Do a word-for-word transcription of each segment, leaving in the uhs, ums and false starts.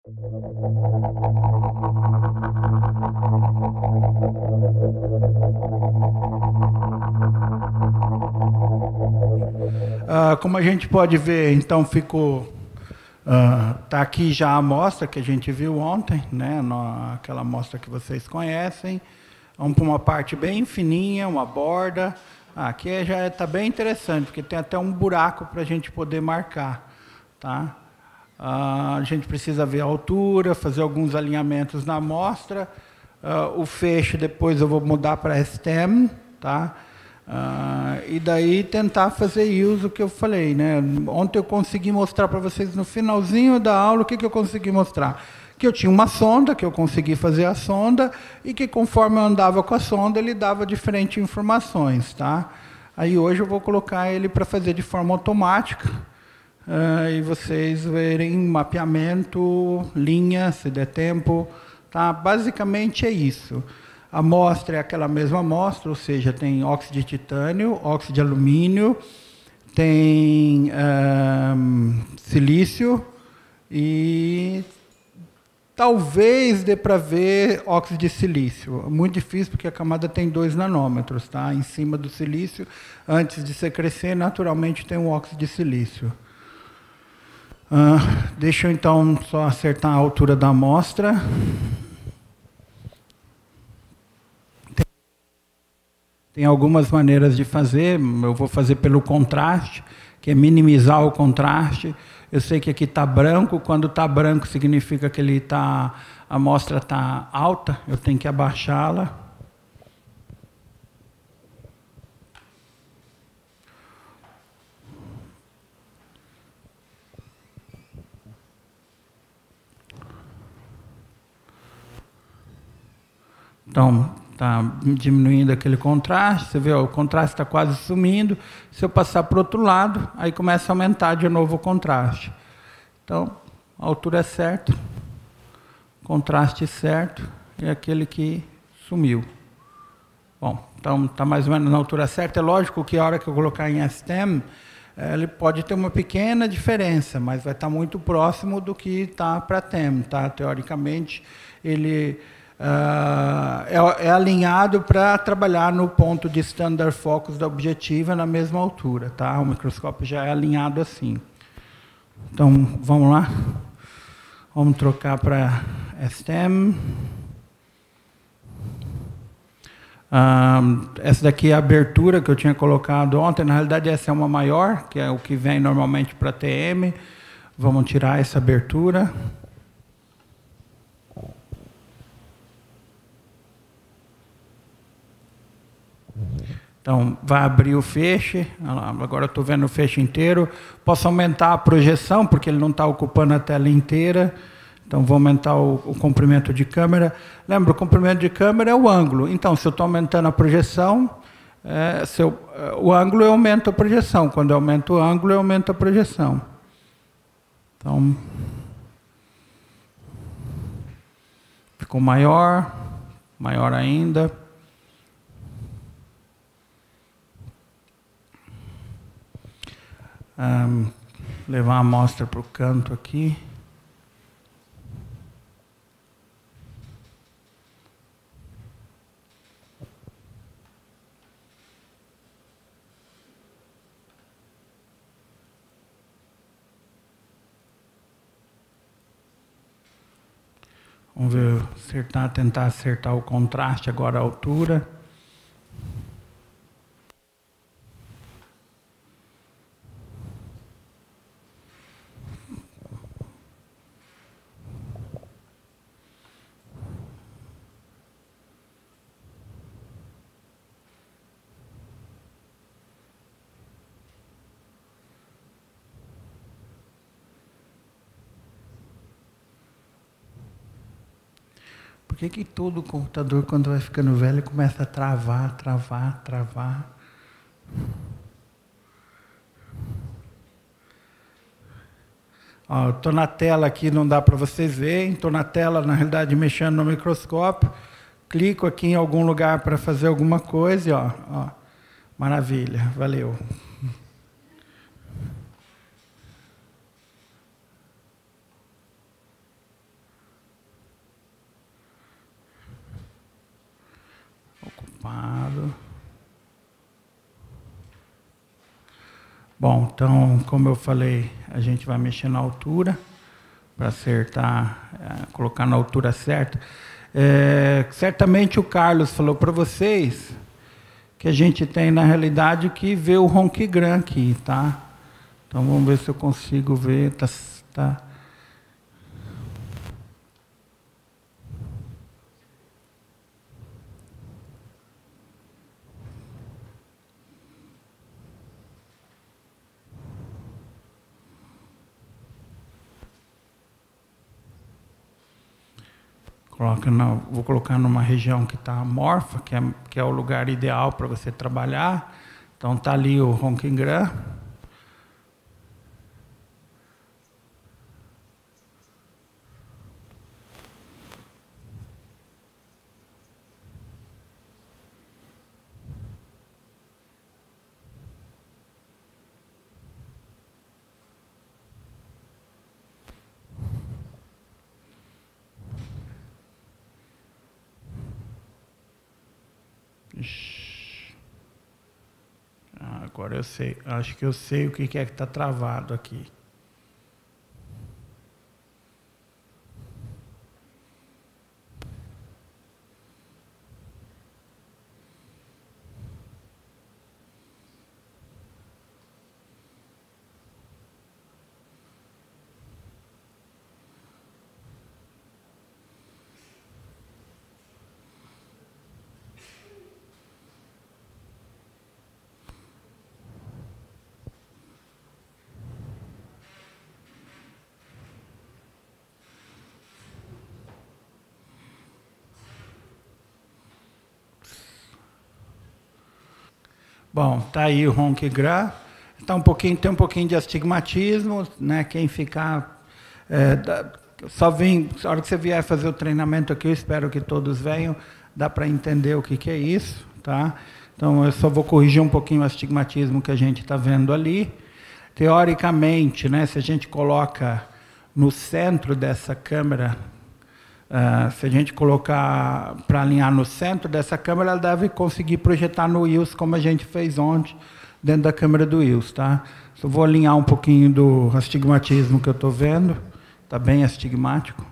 Ah, como a gente pode ver, então ficou... Está uh, aqui já a amostra que a gente viu ontem, né? No, aquela amostra que vocês conhecem. Vamos para uma parte bem fininha, uma borda. Ah, aqui já está bem interessante, porque tem até um buraco para a gente poder marcar. Tá? Uh, a gente precisa ver a altura, fazer alguns alinhamentos na amostra. Uh, o feixe depois eu vou mudar para S T E M. Tá? Uh, e daí tentar fazer uso que eu falei, né? Ontem eu consegui mostrar para vocês no finalzinho da aula o que, que eu consegui mostrar. Que eu tinha uma sonda, que eu consegui fazer a sonda, e que conforme eu andava com a sonda, ele dava diferentes informações. Tá? Aí hoje eu vou colocar ele para fazer de forma automática, uh, e vocês verem mapeamento, linha, se der tempo. Tá? Basicamente é isso. A amostra é aquela mesma amostra, ou seja, tem óxido de titânio, óxido de alumínio, tem um, silício e talvez dê para ver óxido de silício. Muito difícil porque a camada tem dois nanômetros, tá? Em cima do silício, antes de você crescer, naturalmente tem um óxido de silício. Uh, deixa eu então só acertar a altura da amostra. Tem algumas maneiras de fazer, eu vou fazer pelo contraste, que é minimizar o contraste. Eu sei que aqui está branco, quando está branco significa que ele tá, a amostra está alta, eu tenho que abaixá-la. Então, está diminuindo aquele contraste, você vê, ó, o contraste está quase sumindo. Se eu passar para o outro lado, aí começa a aumentar de novo o contraste. Então, a altura é certa, contraste certo, e aquele que sumiu. Bom, então está mais ou menos na altura certa. É lógico que a hora que eu colocar em S T E M, ele pode ter uma pequena diferença, mas vai estar muito próximo do que está para T E M. Tá? Teoricamente, ele... Uh, é, é alinhado para trabalhar no ponto de standard focus da objetiva na mesma altura, tá? O microscópio já é alinhado assim. Então, vamos lá? Vamos trocar para S T E M. Uh, essa daqui é a abertura que eu tinha colocado ontem. Na realidade, essa é uma maior, que é o que vem normalmente para T M. Vamos tirar essa abertura. Então, vai abrir o feixe, agora estou vendo o feixe inteiro. Posso aumentar a projeção, porque ele não está ocupando a tela inteira. Então, vou aumentar o, o comprimento de câmera. Lembra, o comprimento de câmera é o ângulo. Então, se eu estou aumentando a projeção, é, se eu, o ângulo eu aumento a projeção. Quando eu aumento o ângulo, eu aumento a projeção. Então, ficou maior, maior ainda. Um, levar a amostra para o canto aqui. Vamos ver, acertar, tentar acertar o contraste, agora a altura. Por que que todo computador, quando vai ficando velho, começa a travar, travar, travar? Estou na tela aqui, não dá para vocês verem. Estou na tela, na realidade, mexendo no microscópio. Clico aqui em algum lugar para fazer alguma coisa e ó, ó, maravilha, valeu. lado. Bom, então, como eu falei, a gente vai mexer na altura para acertar, é, colocar na altura certa. É, certamente o Carlos falou para vocês que a gente tem, na realidade, que ver o ronquigram aqui, tá? Então, vamos ver se eu consigo ver. Tá, tá. Coloca na, vou colocar numa região que está amorfa, que é, que é o lugar ideal para você trabalhar. Então, está ali o ronquigram. Ah, agora eu sei, acho que eu sei o que é que está travado aqui. Bom, tá aí o ronquigram. Tá um pouquinho, tem um pouquinho de astigmatismo, né? Quem ficar, é, dá, só vem, na hora que você vier fazer o treinamento aqui, eu espero que todos venham, dá para entender o que, que é isso, tá? Então eu só vou corrigir um pouquinho o astigmatismo que a gente está vendo ali. Teoricamente, né? Se a gente coloca no centro dessa câmera, Uh, se a gente colocar para alinhar no centro dessa câmera, ela deve conseguir projetar no I L S, como a gente fez ontem, dentro da câmera do I L S, tá? Só vou alinhar um pouquinho do astigmatismo que eu estou vendo, está bem astigmático.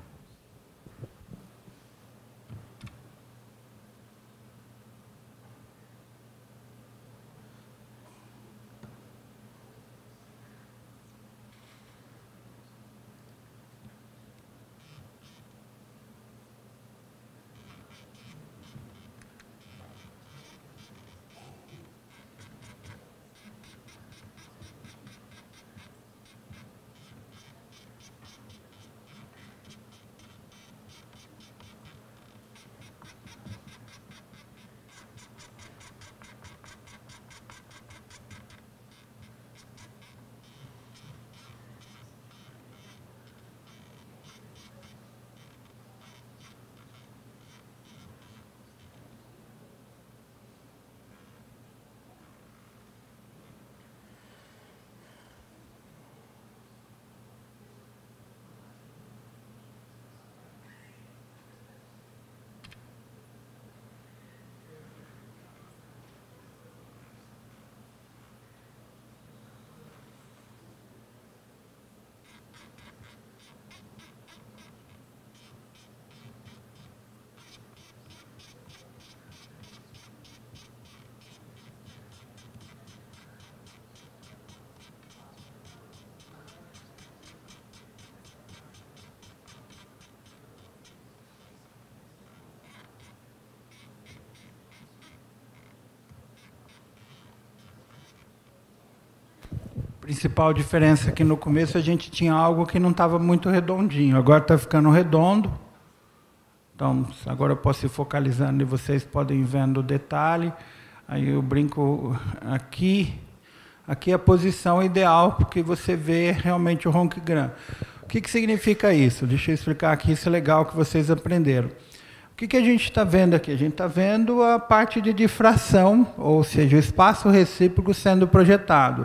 Principal diferença é que no começo a gente tinha algo que não estava muito redondinho, agora está ficando redondo. Então, agora eu posso ir focalizando e vocês podem ir vendo o detalhe. Aí eu brinco aqui, aqui é a posição ideal, porque você vê realmente o ronquigram. O que, que significa isso? Deixa eu explicar aqui, isso é legal que vocês aprenderam. O que, que a gente está vendo aqui? A gente está vendo a parte de difração, ou seja, o espaço recíproco sendo projetado.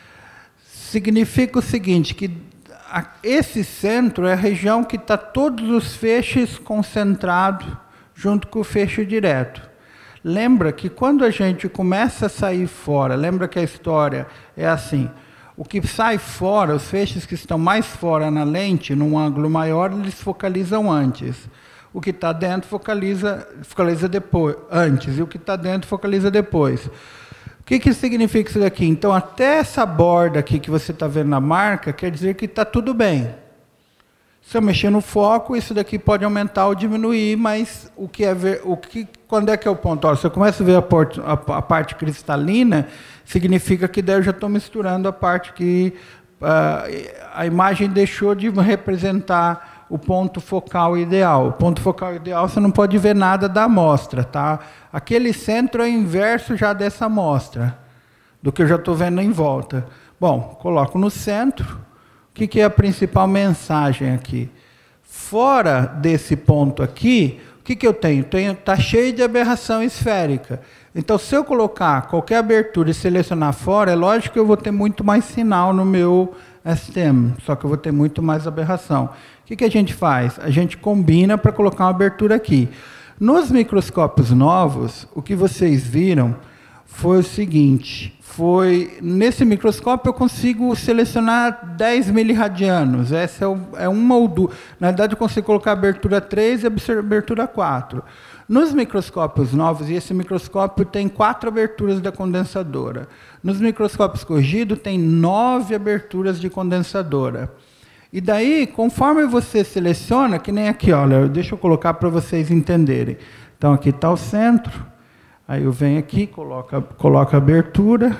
Significa o seguinte, que esse centro é a região que está todos os feixes concentrados junto com o feixe direto. Lembra que quando a gente começa a sair fora, lembra que a história é assim, o que sai fora, os feixes que estão mais fora na lente, num ângulo maior, eles focalizam antes. O que está dentro focaliza, focaliza depois, antes, e o que está dentro focaliza depois. O que, que significa isso daqui? Então, até essa borda aqui que você está vendo na marca, quer dizer que está tudo bem. Se eu mexer no foco, isso daqui pode aumentar ou diminuir, mas o que é ver, o que, quando é que é o ponto? Olha, se eu começo a ver a, porta, a, a parte cristalina, significa que daí eu já estou misturando a parte que uh, a imagem deixou de representar o ponto focal ideal. O ponto focal ideal você não pode ver nada da amostra, tá? Aquele centro é o inverso já dessa amostra, do que eu já estou vendo em volta. Bom, coloco no centro. O que, que é a principal mensagem aqui? Fora desse ponto aqui, o que, que eu tenho? Tenho tá cheio de aberração esférica. Então, se eu colocar qualquer abertura e selecionar fora, é lógico que eu vou ter muito mais sinal no meu S T M, só que eu vou ter muito mais aberração. O que, que a gente faz? A gente combina para colocar uma abertura aqui. Nos microscópios novos, o que vocês viram foi o seguinte, foi, nesse microscópio eu consigo selecionar dez miliradianos, essa é, o, é uma ou duas, na verdade eu consigo colocar abertura três e abertura quatro. Nos microscópios novos, e esse microscópio tem quatro aberturas da condensadora, nos microscópios corrigidos tem nove aberturas de condensadora. E daí, conforme você seleciona, que nem aqui, olha, deixa eu colocar para vocês entenderem. Então aqui está o centro, aí eu venho aqui, coloco, coloco a abertura,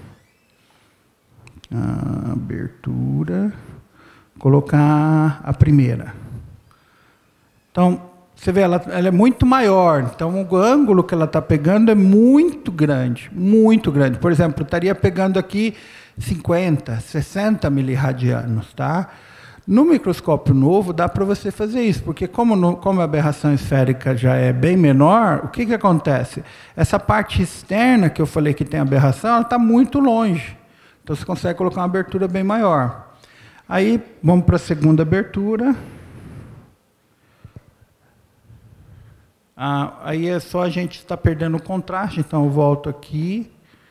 a abertura, colocar a primeira. Então, você vê, ela, ela é muito maior, então o ângulo que ela está pegando é muito grande, muito grande. Por exemplo, eu estaria pegando aqui cinquenta, sessenta miliradianos, tá? No microscópio novo dá para você fazer isso, porque como, no, como a aberração esférica já é bem menor, o que, que acontece? Essa parte externa que eu falei que tem aberração, ela está muito longe. Então você consegue colocar uma abertura bem maior. Aí vamos para a segunda abertura. Ah, aí é só a gente estar perdendo o contraste, então eu volto aqui.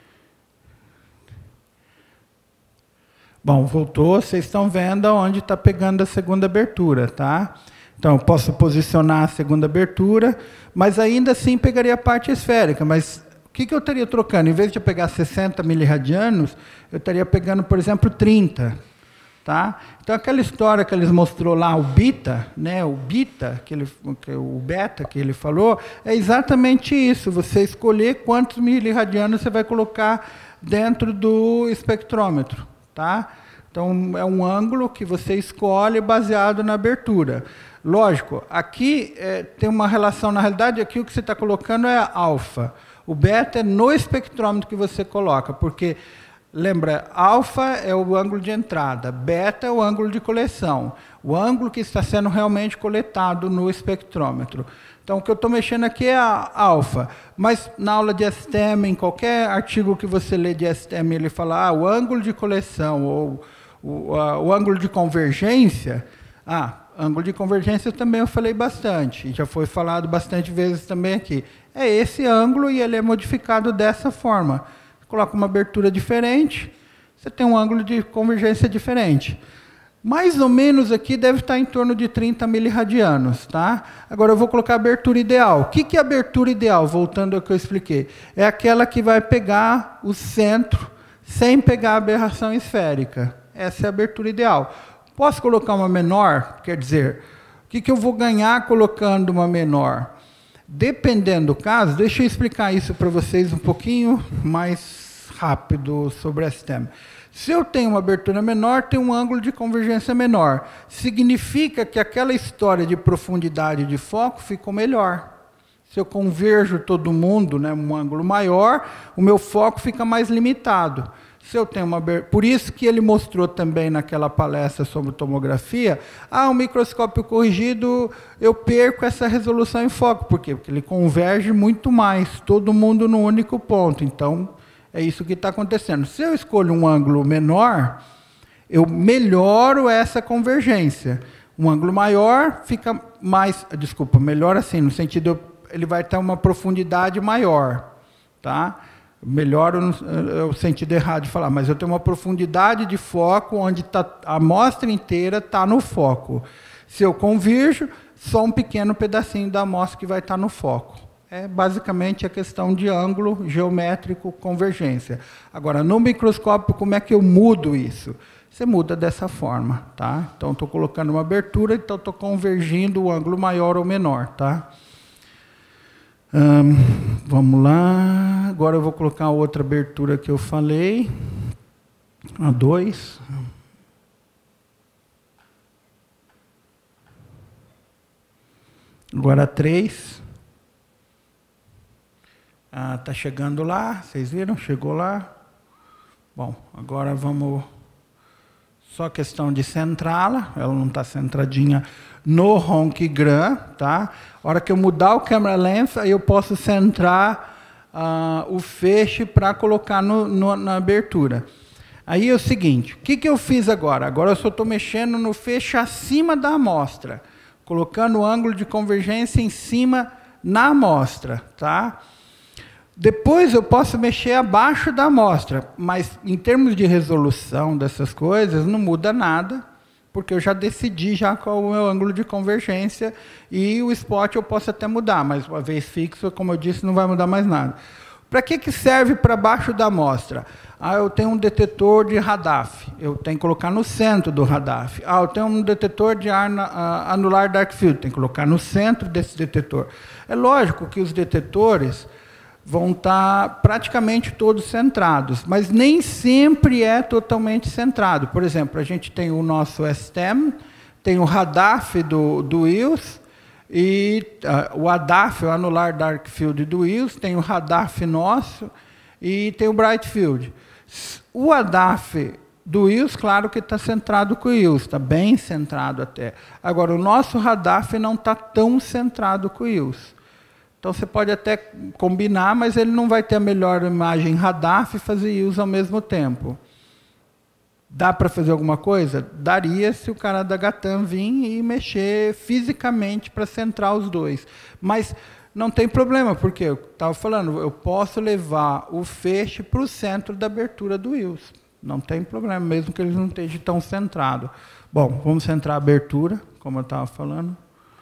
Bom, voltou, vocês estão vendo onde está pegando a segunda abertura, tá? Então, eu posso posicionar a segunda abertura, mas ainda assim pegaria a parte esférica. Mas o que, que eu estaria trocando? Em vez de eu pegar sessenta miliradianos, eu estaria pegando, por exemplo, trinta. Tá? Então, aquela história que eles mostrou lá, o beta, né, o beta, que ele, o beta que ele falou, é exatamente isso, você escolher quantos miliradianos você vai colocar dentro do espectrômetro. Tá? Então, é um ângulo que você escolhe baseado na abertura. Lógico, aqui é, tem uma relação, na realidade, aqui o que você está colocando é alfa. O beta é no espectrômetro que você coloca, porque, lembra, alfa é o ângulo de entrada, beta é o ângulo de coleção, o ângulo que está sendo realmente coletado no espectrômetro. Então, o que eu estou mexendo aqui é a alfa, mas na aula de S T M, em qualquer artigo que você lê de S T M, ele fala ah, o ângulo de coleção ou o, a, o ângulo de convergência. Ah, ângulo de convergência também eu falei bastante, já foi falado bastante vezes também aqui. É esse ângulo e ele é modificado dessa forma. Você coloca uma abertura diferente, você tem um ângulo de convergência diferente. Mais ou menos aqui deve estar em torno de trinta miliradianos, tá? Agora eu vou colocar a abertura ideal. O que, que é a abertura ideal? Voltando ao que eu expliquei. É aquela que vai pegar o centro sem pegar a aberração esférica. Essa é a abertura ideal. Posso colocar uma menor? Quer dizer, o que, que eu vou ganhar colocando uma menor? Dependendo do caso, deixa eu explicar isso para vocês um pouquinho mais rápido sobre S T M. Se eu tenho uma abertura menor, tem um ângulo de convergência menor. Significa que aquela história de profundidade de foco ficou melhor. Se eu converjo todo mundo, né, um ângulo maior, o meu foco fica mais limitado. Se eu tenho uma abertura, por isso que ele mostrou também naquela palestra sobre tomografia, ah, o microscópio corrigido, eu perco essa resolução em foco. Por quê? Porque ele converge muito mais, todo mundo no único ponto. Então, é isso que está acontecendo. Se eu escolho um ângulo menor, eu melhoro essa convergência. Um ângulo maior fica mais... Desculpa, melhor assim, no sentido... ele vai ter uma profundidade maior, tá? Melhor é o sentido errado de falar, mas eu tenho uma profundidade de foco onde tá, a amostra inteira está no foco. Se eu convirjo, só um pequeno pedacinho da amostra que vai estar no foco. É basicamente a questão de ângulo geométrico, convergência. Agora, no microscópio, como é que eu mudo isso? Você muda dessa forma, tá? Então, estou colocando uma abertura, então estou convergindo o ângulo maior ou menor, tá? Hum, vamos lá. Agora eu vou colocar outra abertura que eu falei. A dois. Agora a três. Ah, tá chegando lá, vocês viram? Chegou lá. Bom, agora vamos... Só questão de centrá-la, ela não está centradinha no ronquigram, tá? A hora que eu mudar o camera length, aí eu posso centrar ah, o feixe para colocar no, no, na abertura. Aí é o seguinte, o que, que eu fiz agora? Agora eu só estou mexendo no feixe acima da amostra, colocando o ângulo de convergência em cima na amostra, tá? Depois eu posso mexer abaixo da amostra, mas em termos de resolução dessas coisas, não muda nada, porque eu já decidi já qual é o meu ângulo de convergência, e o spot eu posso até mudar, mas uma vez fixo, como eu disse, não vai mudar mais nada. Para que, que serve para baixo da amostra? Ah, eu tenho um detetor de Radaf, eu tenho que colocar no centro do Radaf. Ah, eu tenho um detetor de ar, uh, anular dark field, tenho que colocar no centro desse detetor. É lógico que os detetores vão estar praticamente todos centrados, mas nem sempre é totalmente centrado. Por exemplo, a gente tem o nosso S T E M, tem o Radaf do, do Wills, e uh, o Adaf, o Anular Dark Field do Wills, tem o Radaf nosso, e tem o Bright Field. O Adaf do Wills, claro que está centrado com o Wills, está bem centrado até. Agora, o nosso Radaf não está tão centrado com o Wills. Então, você pode até combinar, mas ele não vai ter a melhor imagem Radaf e fazer Wills ao mesmo tempo. Dá para fazer alguma coisa? Daria se o cara da Gatam vir e mexer fisicamente para centrar os dois. Mas não tem problema, porque eu estava falando, eu posso levar o feixe para o centro da abertura do Wills. Não tem problema, mesmo que ele não esteja tão centrado. Bom, vamos centrar a abertura, como eu estava falando.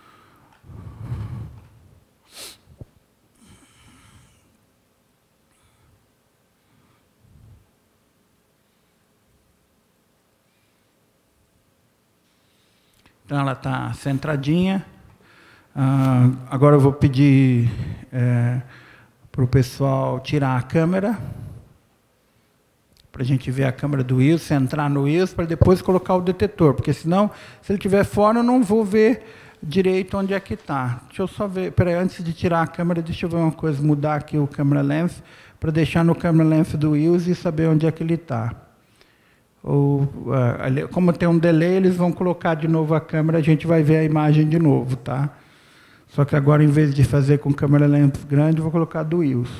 Então, ela está centradinha. Ah, agora eu vou pedir é, para o pessoal tirar a câmera, para a gente ver a câmera do Wills, centrar no Wills, para depois colocar o detetor, porque senão, se ele estiver fora, eu não vou ver direito onde é que está. Deixa eu só ver, peraí, antes de tirar a câmera, deixa eu ver uma coisa, mudar aqui o camera length, para deixar no camera length do Wills e saber onde é que ele está. Ou, uh, como tem um delay, eles vão colocar de novo a câmera, a gente vai ver a imagem de novo, tá? Só que agora, em vez de fazer com câmera length grande, eu vou colocar do Wills.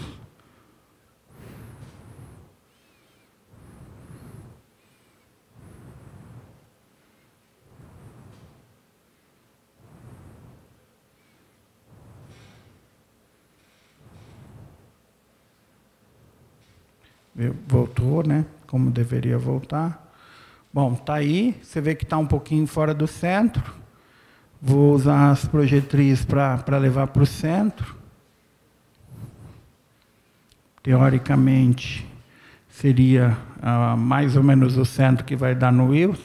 Voltou, né? Como deveria voltar. Bom, está aí. Você vê que está um pouquinho fora do centro. Vou usar as projetrizes para levar para o centro. Teoricamente, seria ah, mais ou menos o centro que vai dar no Wills.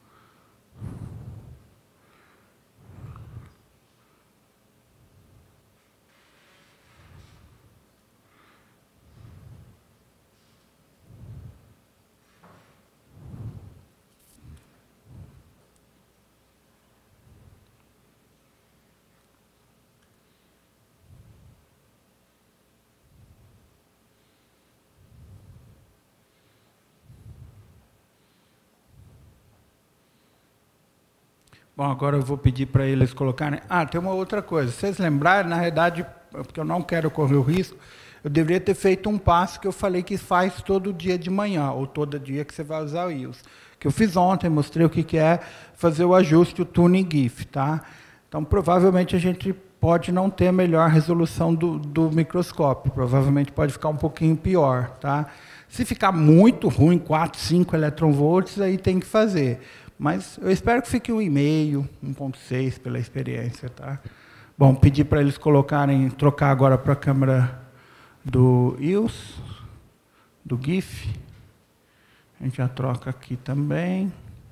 Bom, agora eu vou pedir para eles colocarem... Ah, tem uma outra coisa. Se vocês lembrarem, na realidade, porque eu não quero correr o risco, eu deveria ter feito um passo que eu falei que faz todo dia de manhã, ou todo dia que você vai usar o Wills. Que eu fiz ontem, mostrei o que é fazer o ajuste, o tuning GIF, tá? Então, provavelmente, a gente pode não ter a melhor resolução do, do microscópio. Provavelmente pode ficar um pouquinho pior. Tá? Se ficar muito ruim, quatro, cinco eletronvolts, aí tem que fazer. Mas eu espero que fique um e meio, um ponto seis pela experiência. Tá? Bom, pedir para eles colocarem, trocar agora para a câmera do I U S, do GIF. A gente já troca aqui também.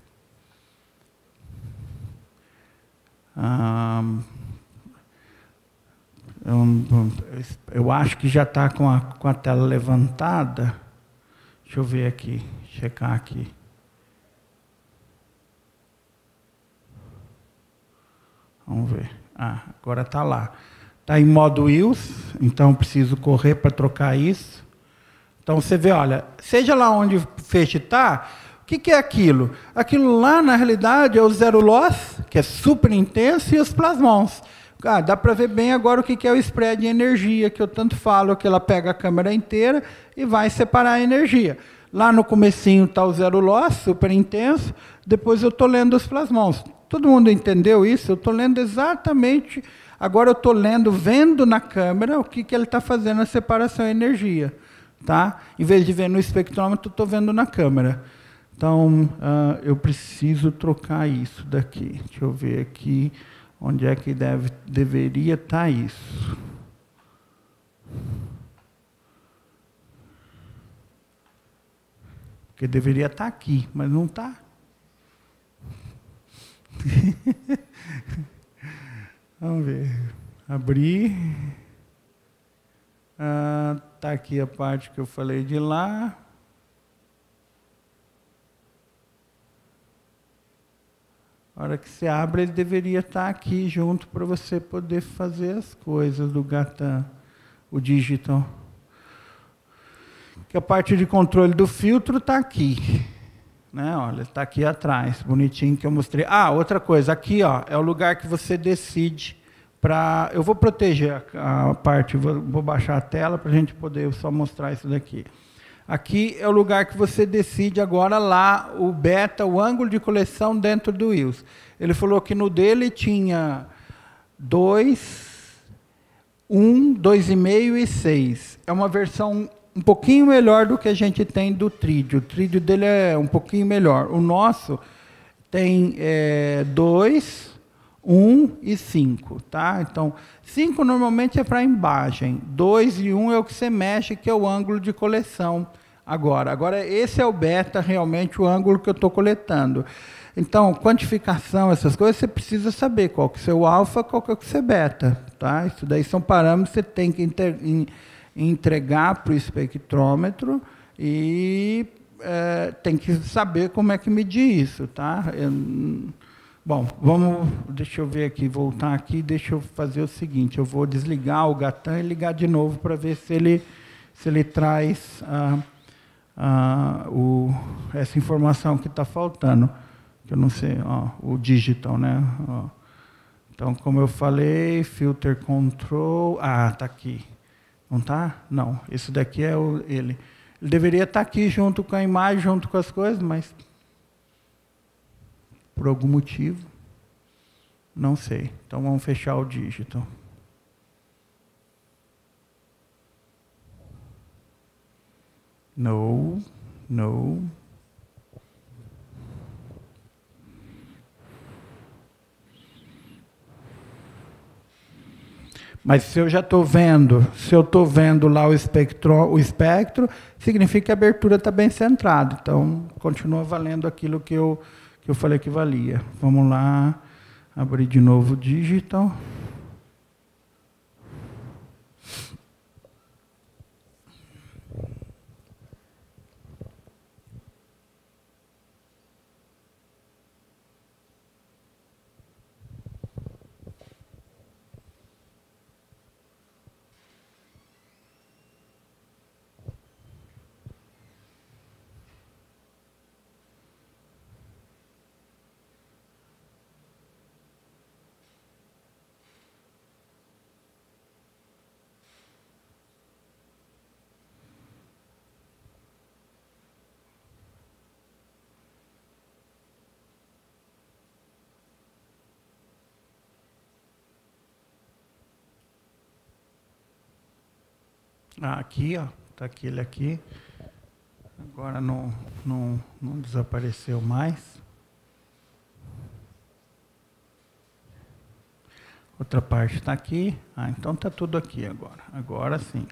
Ah, eu, eu acho que já está com a, com a tela levantada. Deixa eu ver aqui, checar aqui. Vamos ver. Ah, agora está lá. Está em modo I U S, então preciso correr para trocar isso. Então você vê, olha, seja lá onde o feixe está, o que, que é aquilo? Aquilo lá, na realidade, é o zero loss, que é super intenso, e os plasmons. Ah, dá para ver bem agora o que, que é o spread de energia, que eu tanto falo, que ela pega a câmera inteira e vai separar a energia. Lá no comecinho está o zero loss, super intenso, depois eu estou lendo os plasmons. Todo mundo entendeu isso? Eu estou lendo exatamente, agora eu estou lendo, vendo na câmera o que, que ele está fazendo a separação de energia. Tá? Em vez de ver no espectrômetro, estou vendo na câmera. Então, uh, eu preciso trocar isso daqui. Deixa eu ver aqui onde é que deve, deveria estar isso. Porque deveria estar aqui, mas não está. Vamos ver. Abrir. Está ah, aqui a parte que eu falei de lá. A hora que você abre, ele deveria estar aqui junto para você poder fazer as coisas do Gatan, o digital. Que a parte de controle do filtro está aqui. Né? Olha, está aqui atrás, bonitinho que eu mostrei. Ah, outra coisa, aqui ó, é o lugar que você decide. Pra, eu vou proteger a, a parte, vou, vou baixar a tela para a gente poder só mostrar isso daqui. Aqui é o lugar que você decide agora lá, o beta, o ângulo de coleção dentro do I U S. Ele falou que no dele tinha dois, um, dois vírgula cinco e seis. É uma versão um pouquinho melhor do que a gente tem do trídio. O trídio dele é um pouquinho melhor. O nosso tem é, dois... um e cinco, tá? Então, cinco normalmente é para imagem, dois e um é o que você mexe, que é o ângulo de coleção agora. Agora, esse é o beta, realmente, o ângulo que eu estou coletando. Então, quantificação, essas coisas, você precisa saber qual que é o seu alfa, qual que é o seu beta, tá? Isso daí são parâmetros que você tem que entregar para o espectrômetro e é, tem que saber como é que medir isso, tá? Eu, Bom, vamos, deixa eu ver aqui, voltar aqui, deixa eu fazer o seguinte, eu vou desligar o Gatan e ligar de novo para ver se ele, se ele traz ah, ah, o, essa informação que está faltando, que eu não sei, ó, o digital, né? Ó. Então, como eu falei, filter control, ah, está aqui, não está? Não, esse daqui é o, ele. Ele deveria estar aqui junto com a imagem, junto com as coisas, mas... por algum motivo, não sei. Então, vamos fechar o digital. No, no. Mas se eu já estou vendo, se eu estou vendo lá o espectro, o espectro, significa que a abertura está bem centrada. Então, continua valendo aquilo que eu... que eu falei que valia. Vamos lá, abrir de novo o digital. Ah, aqui, ó, tá aquele aqui. Agora não, não, não desapareceu mais. Outra parte está aqui. Ah, então está tudo aqui agora. Agora sim.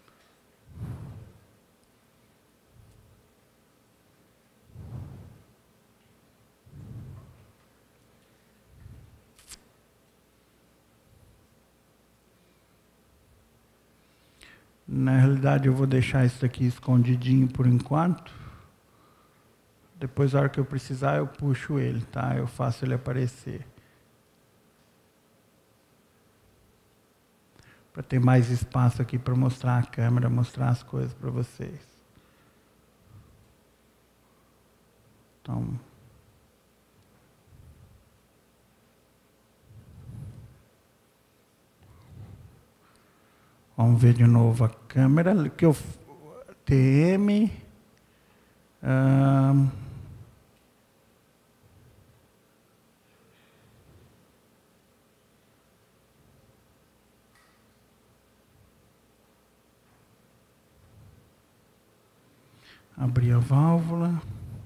Na realidade, eu vou deixar isso aqui escondidinho por enquanto. Depois, na hora que eu precisar, eu puxo ele, tá? Eu faço ele aparecer. Para ter mais espaço aqui para mostrar a câmera, mostrar as coisas para vocês. Então... Vamos ver de novo a câmera, que eu... T M... Hum, abrir a válvula.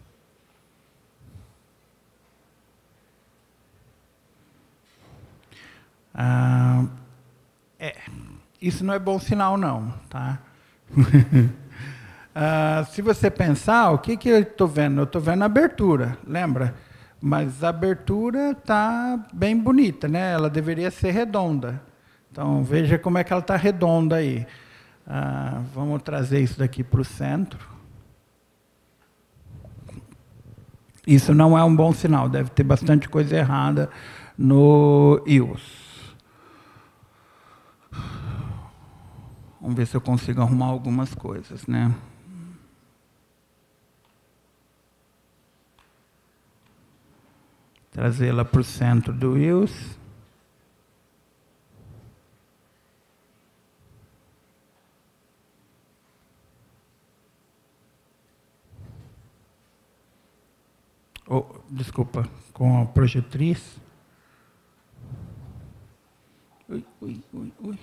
Ah, é, isso não é bom sinal não, tá? ah, se você pensar, o que, que eu estou vendo? Eu estou vendo a abertura, lembra? Mas a abertura está bem bonita, né? Ela deveria ser redonda. Então veja como é que ela está redonda aí. Ah, vamos trazer isso daqui para o centro. Isso não é um bom sinal, deve ter bastante coisa errada no I O S. Vamos ver se eu consigo arrumar algumas coisas, né? Trazê-la para o centro do I O S. Oh, desculpa, com a projetriz. Ui, ui, ui, ui.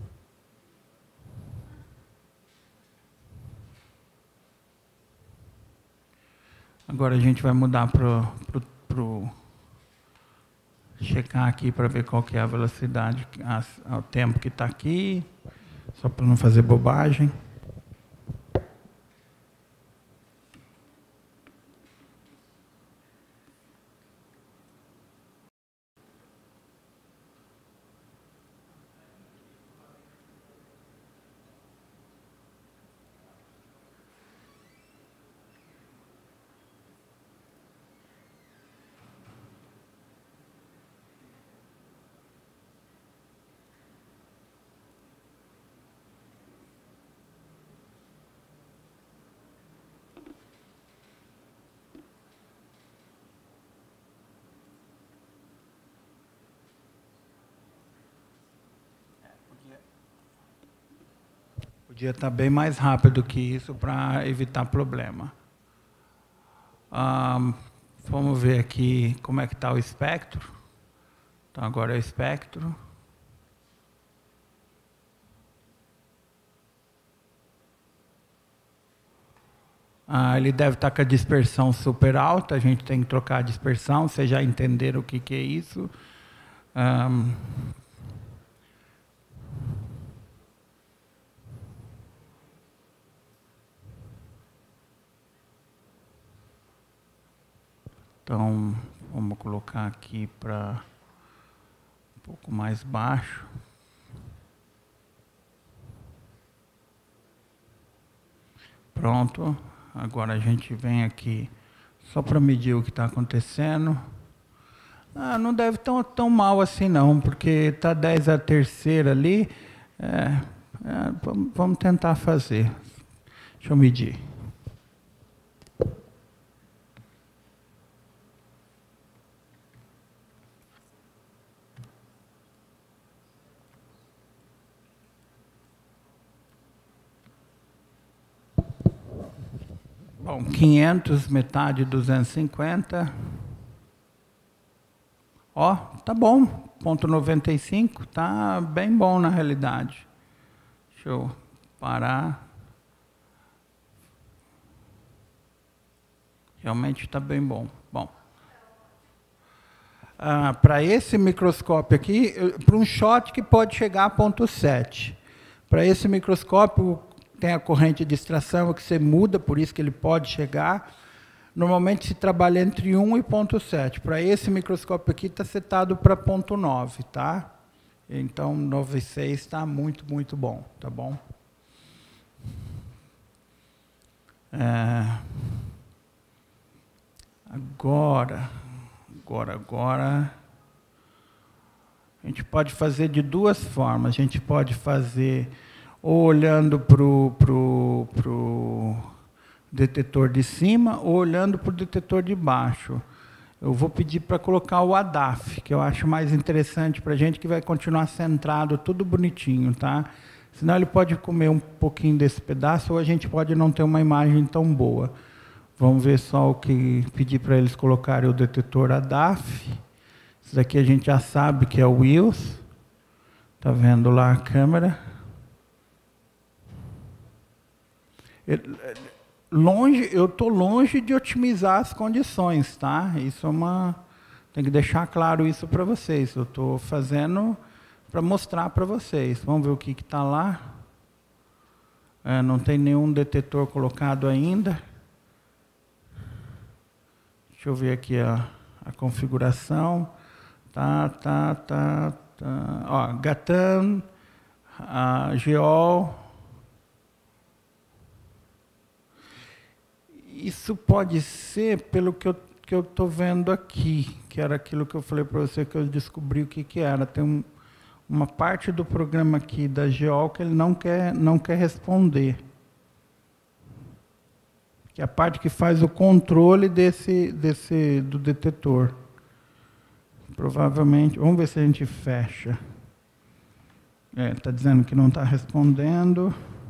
Agora a gente vai mudar para o... checar aqui para ver qual que é a velocidade, a, o tempo que está aqui, só para não fazer bobagem. Podia estar bem mais rápido que isso para evitar problema. Ah, vamos ver aqui como é que está o espectro. Então agora é o espectro. Ah, ele deve estar com a dispersão super alta, a gente tem que trocar a dispersão, vocês já entenderam o que, que é isso. Um, então, vamos colocar aqui para um pouco mais baixo. Pronto. Agora a gente vem aqui só para medir o que está acontecendo. Ah, não deve estar tão, tão mal assim não, porque está dez a terceira ali. É, é, vamos, vamos tentar fazer. Deixa eu medir. Bom, quinhentos, metade duzentos e cinquenta. Ó, tá bom, ponto noventa e cinco, tá bem bom na realidade. Deixa eu parar. Realmente está bem bom. Bom. Ah, para esse microscópio aqui, para um shot que pode chegar a ponto sete. Para esse microscópio, tem a corrente de extração que você muda, por isso que ele pode chegar. Normalmente se trabalha entre um e ponto sete. Para esse microscópio aqui está setado para ponto nove, tá? Então, nove vírgula seis está muito, muito bom, tá bom? É... Agora, agora, agora, a gente pode fazer de duas formas. A gente pode fazer ou olhando para o pro, pro detetor de cima ou olhando para o detetor de baixo. Eu vou pedir para colocar o A D A F, que eu acho mais interessante para a gente, que vai continuar centrado, tudo bonitinho, tá? Senão ele pode comer um pouquinho desse pedaço ou a gente pode não ter uma imagem tão boa. Vamos ver só o que pedir para eles colocarem o detetor A D A F. Isso daqui a gente já sabe que é o Wills. Está vendo lá a câmera? Longe, eu estou longe de otimizar as condições, tá? Isso é uma... Tem que deixar claro isso para vocês. Eu estou fazendo para mostrar para vocês. Vamos ver o que está lá. É, não tem nenhum detetor colocado ainda. Deixa eu ver aqui a, a configuração. Tá, tá, tá, tá. Ó, Gatan, a Geol. Isso pode ser pelo que eu que eu estou vendo aqui, que era aquilo que eu falei para você que eu descobri o que que era. Tem um, uma parte do programa aqui da Geol que ele não quer não quer responder. Que é a parte que faz o controle desse, desse, do detetor. Provavelmente, vamos ver se a gente fecha. É, está dizendo que não está respondendo.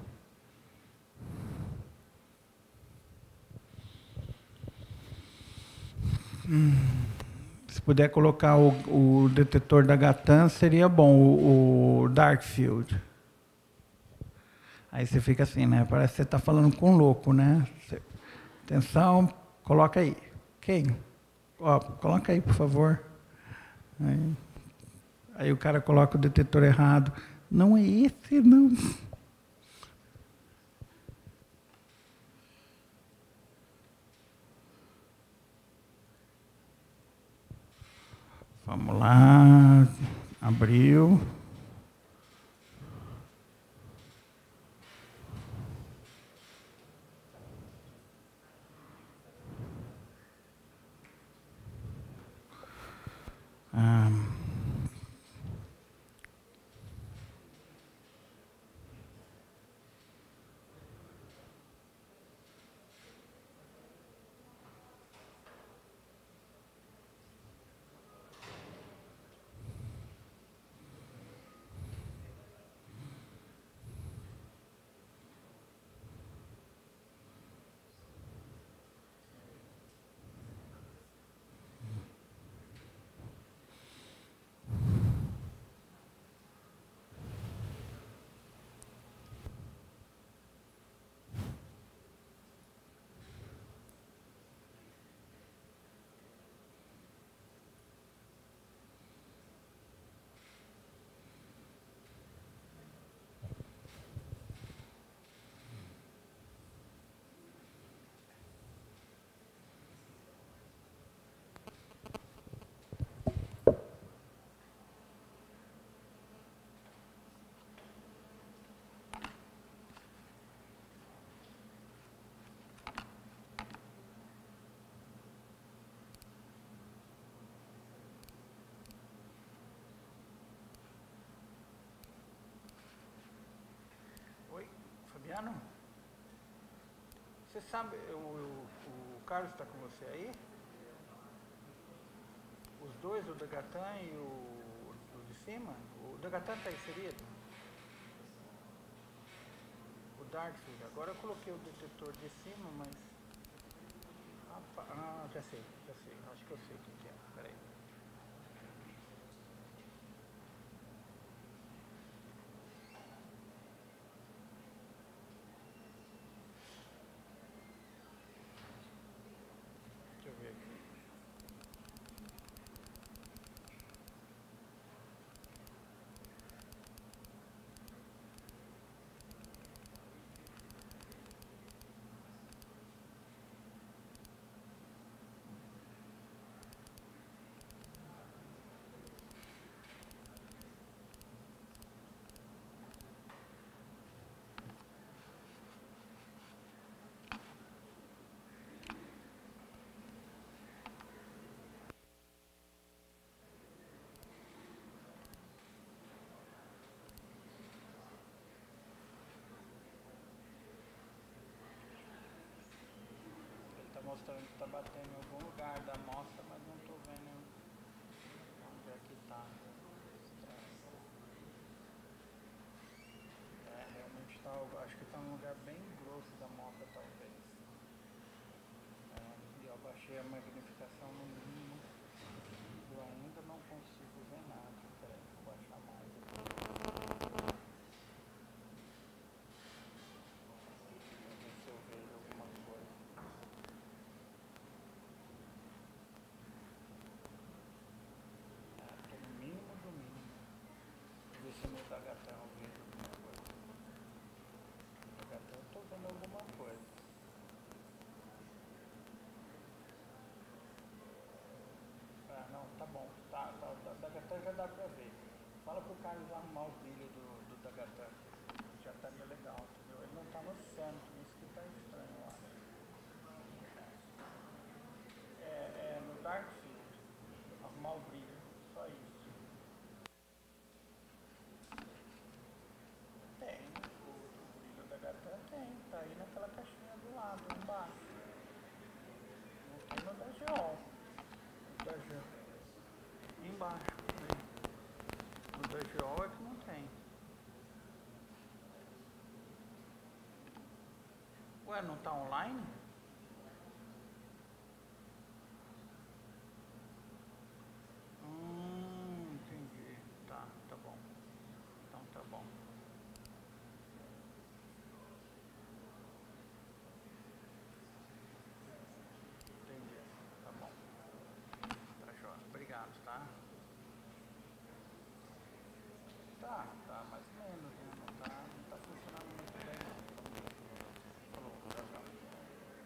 Hum, se puder colocar o, o detetor da Gatan, seria bom, o, o Dark Field. Aí você fica assim, né? Parece que você está falando com um louco, né? Você, atenção, coloca aí. Quem? Ó, coloca aí, por favor. Aí, aí o cara coloca o detetor errado. Não é esse, não. Vamos lá. Abriu. Ah, oi, Fabiano? Você sabe, o, o, o Carlos está com você aí? Os dois, o da Gatan e o, o de cima? O da Gatan está inserido? O Darkfield. Agora eu coloquei o detetor de cima, mas... Ah, já sei, já sei. Acho que eu sei o que é. Peraí. mostrando que está batendo em algum lugar da amostra, mas não estou vendo onde é que está. É, realmente está, acho que está num lugar bem grosso da amostra, talvez. É, e eu baixei a magnificação no mínimo. Eu ainda não consigo ver nada. Peraí, vou baixar mais aqui. Vou ver se eu vejo alguma coisa. É, tô no mínimo do mínimo. Vou ver se no H T eu vejo alguma coisa. No H T eu tô vendo alguma coisa. Ah, não, tá bom. Tá, tá, da H T já dá pra ver. Fala pro Carlos arrumar o brilho do, do H T. Já tá meio legal, entendeu? Ele não tá no centro, isso que tá estranho, eu acho. É, é no Dark Field. Arrumar o brilho, só isso. Tem, o, o brilho da H T tem, tá aí naquela caixinha do lado, embaixo. Não tem no da G O. No da G O. Embaixo, tem. No da G O é que não tem. Ué, não tá online? Hum, entendi. Tá, tá bom. Então tá bom. Entendi. Tá bom. Tá jóia. Obrigado, tá? Tá, tá mais ou menos, né? Não tá, não tá funcionando muito bem, não. Falou, tchau, tchau.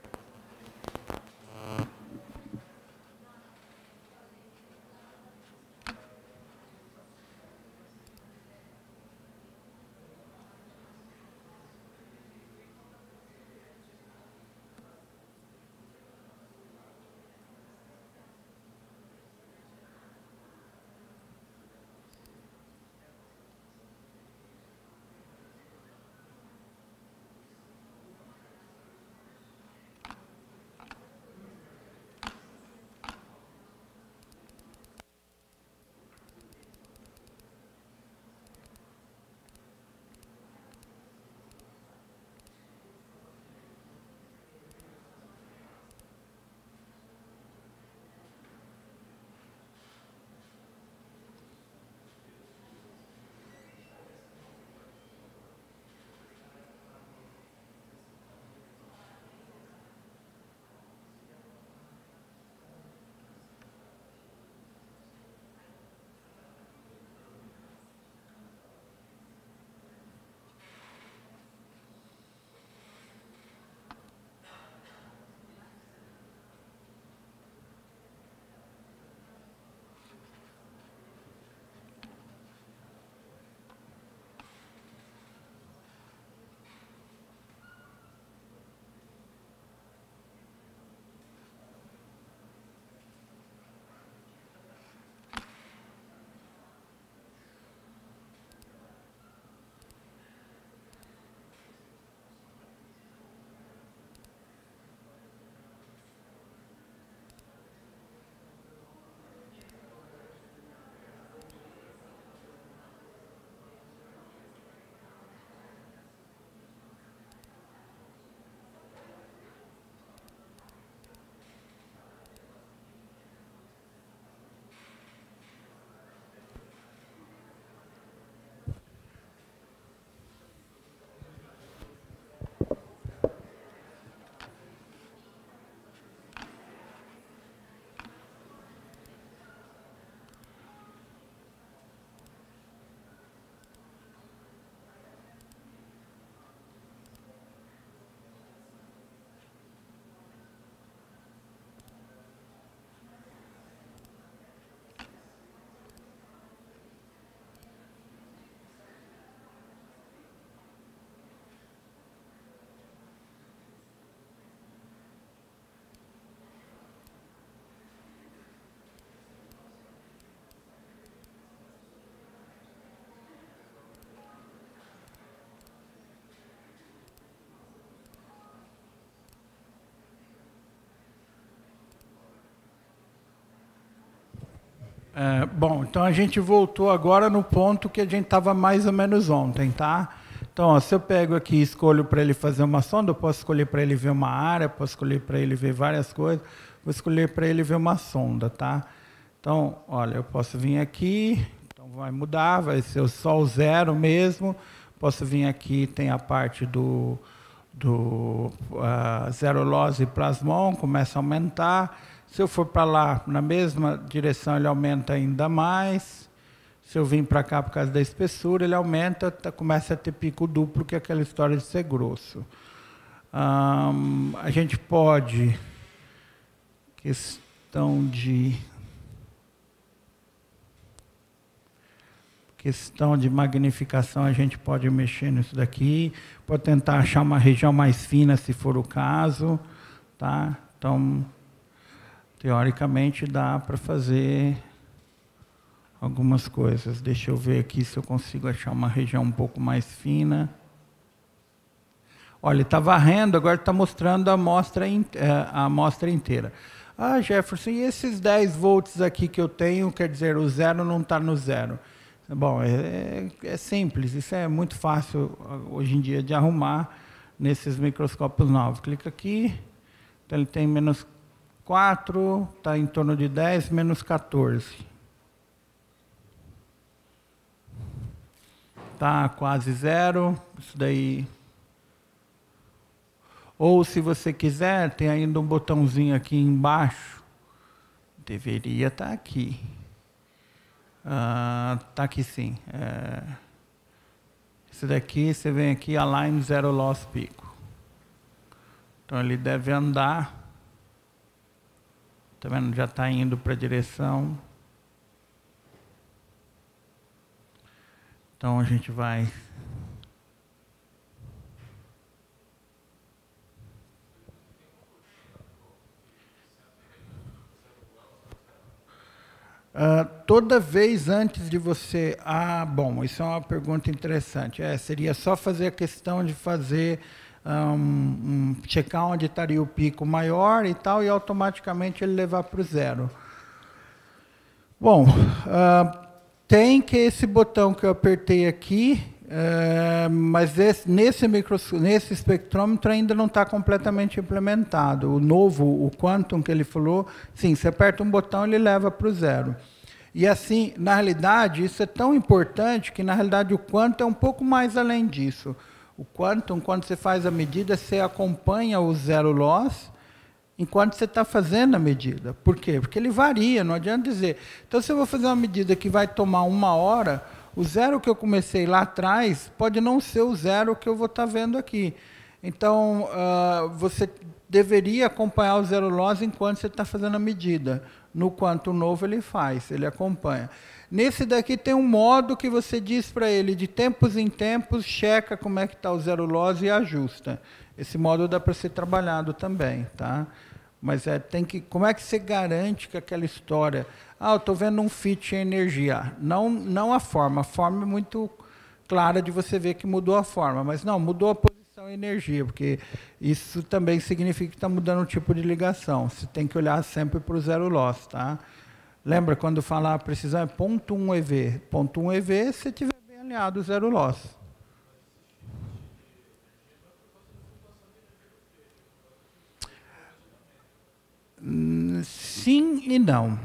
É, bom, então a gente voltou agora no ponto que a gente estava mais ou menos ontem, tá? Então, ó, se eu pego aqui e escolho para ele fazer uma sonda, eu posso escolher para ele ver uma área, posso escolher para ele ver várias coisas, vou escolher para ele ver uma sonda, tá? Então, olha, eu posso vir aqui, então vai mudar, vai ser só o zero mesmo, posso vir aqui, tem a parte do, do uh, zero loss e plasmon, começa a aumentar. Se eu for para lá, na mesma direção, ele aumenta ainda mais. Se eu vim para cá por causa da espessura, ele aumenta, tá, começa a ter pico duplo, que é aquela história de ser grosso. Um, a gente pode, questão de, questão de magnificação, a gente pode mexer nisso daqui, pode tentar achar uma região mais fina, se for o caso, tá? Então, teoricamente, dá para fazer algumas coisas. Deixa eu ver aqui se eu consigo achar uma região um pouco mais fina. Olha, está varrendo, agora está mostrando a amostra, a amostra inteira. Ah, Jefferson, e esses dez volts aqui que eu tenho, quer dizer, o zero não está no zero. Bom, é, é simples, isso é muito fácil hoje em dia de arrumar nesses microscópios novos. Clica aqui, então ele tem menos quatro, está em torno de dez, menos quatorze. Está quase zero, isso daí. Ou, se você quiser, tem ainda um botãozinho aqui embaixo, deveria estar aqui. Está ah, aqui sim. É, esse daqui, você vem aqui, Align Zero Loss Pico. Então, ele deve andar. Tá vendo? Já está indo para a direção. Então a gente vai. Uh, toda vez antes de você... Ah, bom, isso é uma pergunta interessante. É, seria só fazer a questão de fazer... Um, um, checar onde estaria o pico maior e tal, e automaticamente ele levar para o zero. Bom, uh, tem que esse botão que eu apertei aqui, uh, mas esse, nesse, nesse espectrômetro ainda não está completamente implementado. O novo, o Quantum que ele falou, sim, você aperta um botão, ele leva para o zero. E assim, na realidade, isso é tão importante que, na realidade, o Quantum é um pouco mais além disso. O Quantum, quando você faz a medida, você acompanha o zero loss enquanto você está fazendo a medida. Por quê? Porque ele varia, não adianta dizer. Então, se eu vou fazer uma medida que vai tomar uma hora, o zero que eu comecei lá atrás pode não ser o zero que eu vou estar vendo aqui. Então, uh, você deveria acompanhar o zero loss enquanto você está fazendo a medida. No Quantum novo ele faz, ele acompanha. Nesse daqui tem um modo que você diz para ele, de tempos em tempos, checa como é que está o zero loss e ajusta. Esse modo dá para ser trabalhado também, tá? Mas é, tem que, como é que você garante que aquela história... Ah, eu estou vendo um fit em energia. Não, não a forma, a forma é muito clara de você ver que mudou a forma, mas não, mudou a posição em energia, porque isso também significa que está mudando o tipo de ligação. Você tem que olhar sempre para o zero loss, tá? Lembra quando falar a precisão é ponto um E V. ponto um E V, se tiver bem alinhado o zero loss. Sim e não.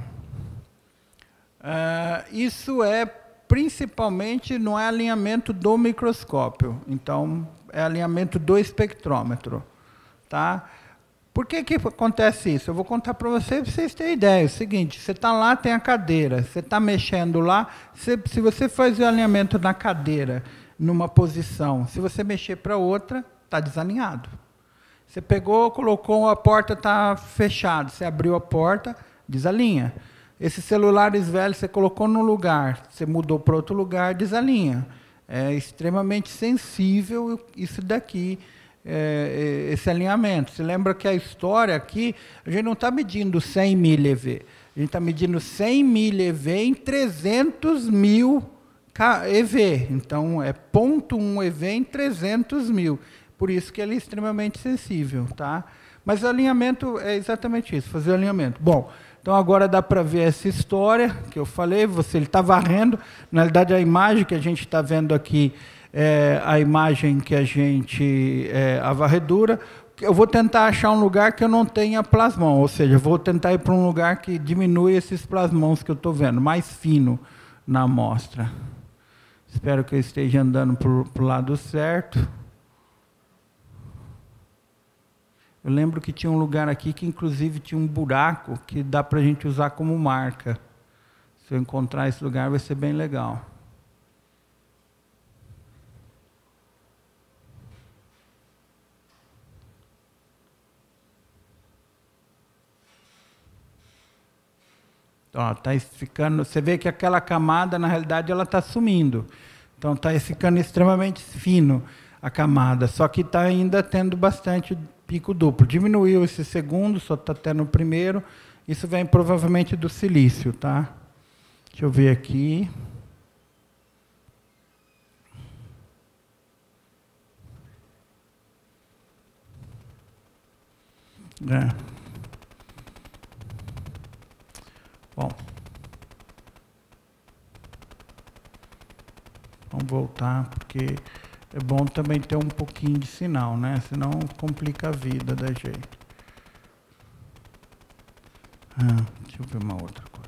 Uh, isso é principalmente, não é alinhamento do microscópio. Então, é alinhamento do espectrômetro. Tá? Por que que acontece isso? Eu vou contar para vocês, para vocês terem ideia. É o seguinte, você está lá, tem a cadeira, você está mexendo lá, você, se você faz o alinhamento na cadeira, numa posição, se você mexer para outra, está desalinhado. Você pegou, colocou, a porta está fechada, você abriu a porta, desalinha. Esses celulares velhos, você colocou num lugar, você mudou para outro lugar, desalinha. É extremamente sensível isso daqui, É, esse alinhamento. Você lembra que a história aqui, a gente não está medindo cem mil E V, a gente está medindo cem mil E V em trezentos mil E V. Então, é zero ponto um E V em trezentos mil. Por isso que ele é extremamente sensível. Tá? Mas o alinhamento é exatamente isso, fazer o alinhamento. Bom, Então agora dá para ver essa história que eu falei, você ele está varrendo, na realidade a imagem que a gente está vendo aqui é a imagem que a gente, é, a varredura. Eu vou tentar achar um lugar que eu não tenha plasmão, ou seja, vou tentar ir para um lugar que diminui esses plasmões que eu estou vendo, mais fino na amostra. Espero que eu esteja andando para o lado certo. Eu lembro que tinha um lugar aqui que inclusive tinha um buraco que dá para a gente usar como marca. Se eu encontrar esse lugar vai ser bem legal. Ó, tá ficando, você vê que aquela camada, na realidade, ela está sumindo. Então, está ficando extremamente fino a camada, só que está ainda tendo bastante pico duplo. Diminuiu esse segundo, só está tendo o primeiro. Isso vem provavelmente do silício, tá? Deixa eu ver aqui. É. Bom, vamos voltar, porque é bom também ter um pouquinho de sinal, né? Senão complica a vida da gente. Ah, deixa eu ver uma outra coisa.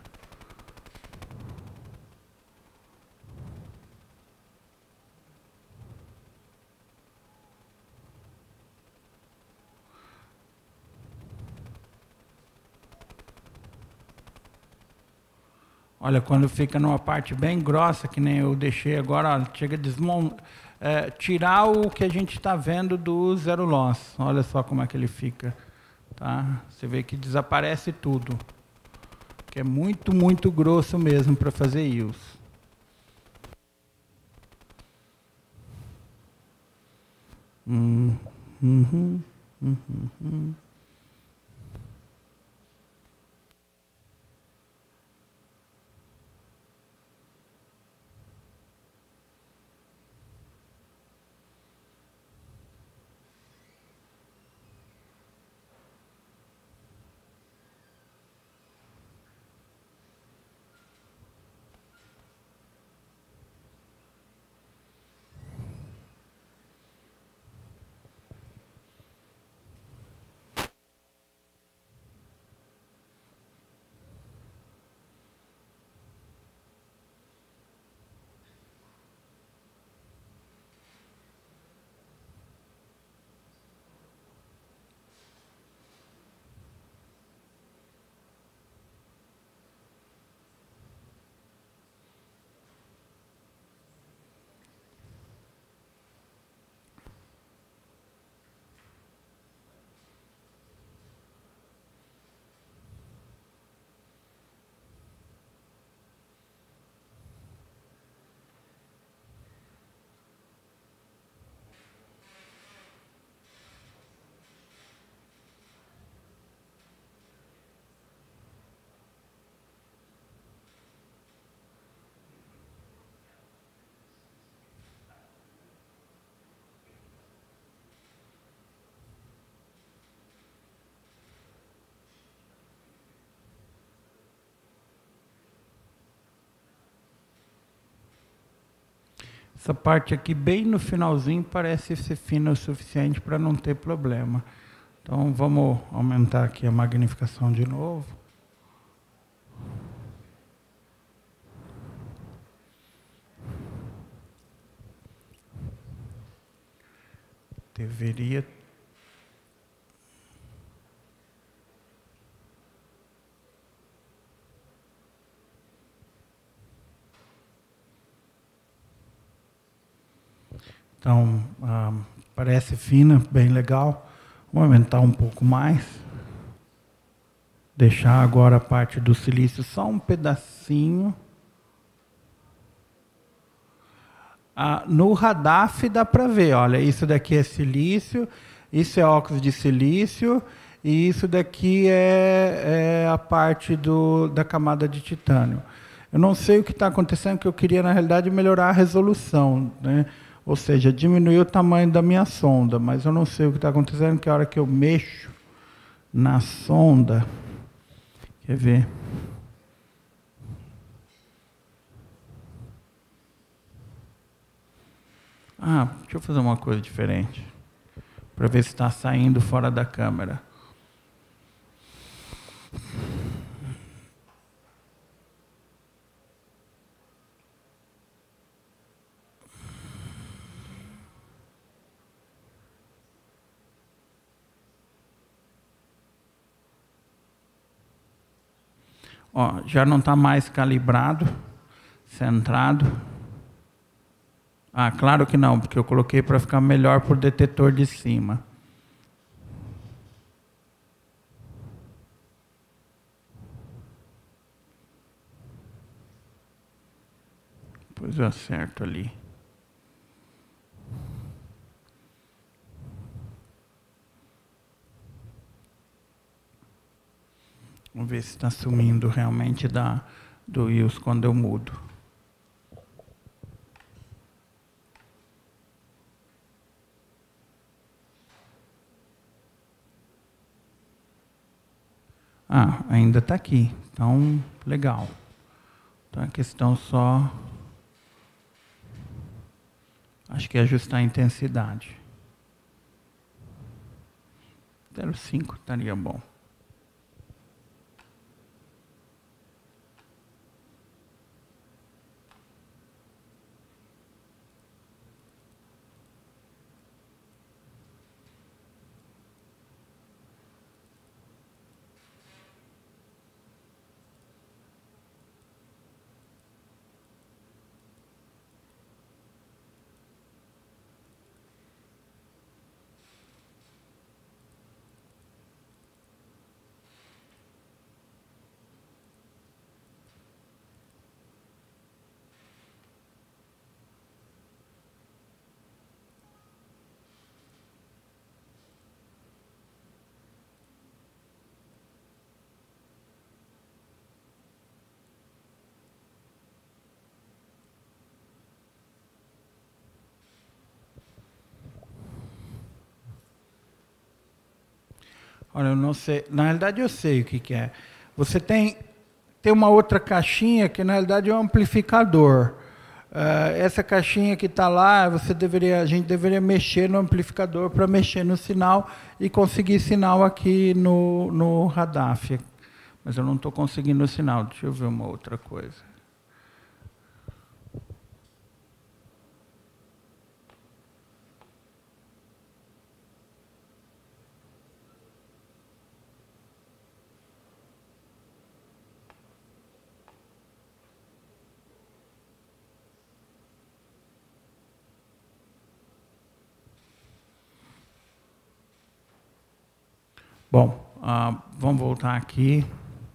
Olha, quando fica numa parte bem grossa, que nem eu deixei agora, olha, chega a desmontar, é, tirar o que a gente está vendo do zero loss. Olha só como é que ele fica. Tá? Você vê que desaparece tudo. Que é muito, muito grosso mesmo para fazer I U S. Hum, uhum, uhum, uhum. Essa parte aqui, bem no finalzinho, parece ser fina o suficiente para não ter problema. Então, vamos aumentar aqui a magnificação de novo. Deveria... Então, ah, parece fina, bem legal. Vou aumentar um pouco mais. Deixar agora a parte do silício só um pedacinho. Ah, no Radaf dá para ver, olha, isso daqui é silício, isso é óxido de silício, e isso daqui é, é a parte do, da camada de titânio. Eu não sei o que está acontecendo, que eu queria, na realidade, melhorar a resolução, né? Ou seja, diminuir o tamanho da minha sonda, mas eu não sei o que está acontecendo, que a hora que eu mexo na sonda, Quer ver? Ah, deixa eu fazer uma coisa diferente. Para ver se está saindo fora da câmera. Ó, já não está mais calibrado, centrado. Ah, claro que não, porque eu coloquei para ficar melhor por detetor de cima. Depois eu acerto ali. Vamos ver se está sumindo realmente da, do Wills quando eu mudo. Ah, ainda está aqui. Então, legal. Então, a questão só... Acho que é ajustar a intensidade. zero vírgula cinco estaria bom. Olha, eu não sei. Na realidade, eu sei o que, que é. Você tem, tem uma outra caixinha que, na realidade, é um amplificador. Uh, essa caixinha que está lá, você deveria, a gente deveria mexer no amplificador para mexer no sinal e conseguir sinal aqui no, no Radaf. Mas eu não estou conseguindo o sinal. Deixa eu ver uma outra coisa. Bom, uh, vamos voltar aqui.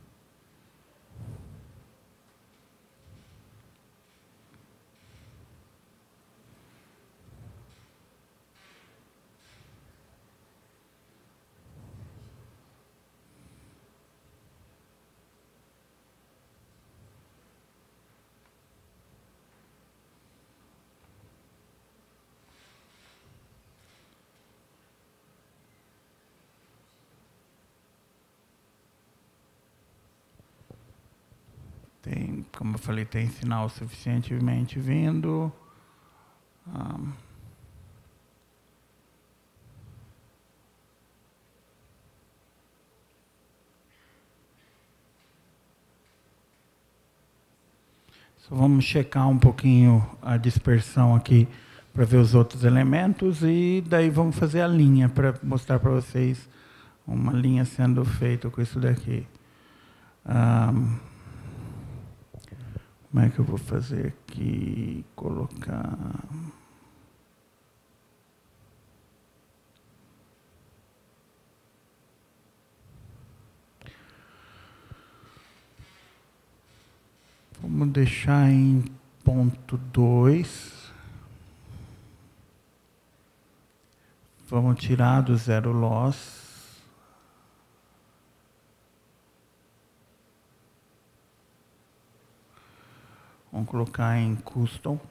Tem, como eu falei, tem sinal suficientemente vindo. Um, só vamos checar um pouquinho a dispersão aqui para ver os outros elementos e daí vamos fazer a linha para mostrar para vocês uma linha sendo feita com isso daqui. Um, Como é que eu vou fazer aqui? Colocar... Vamos deixar em ponto dois. Vamos tirar do zero loss. Vamos colocar em custom.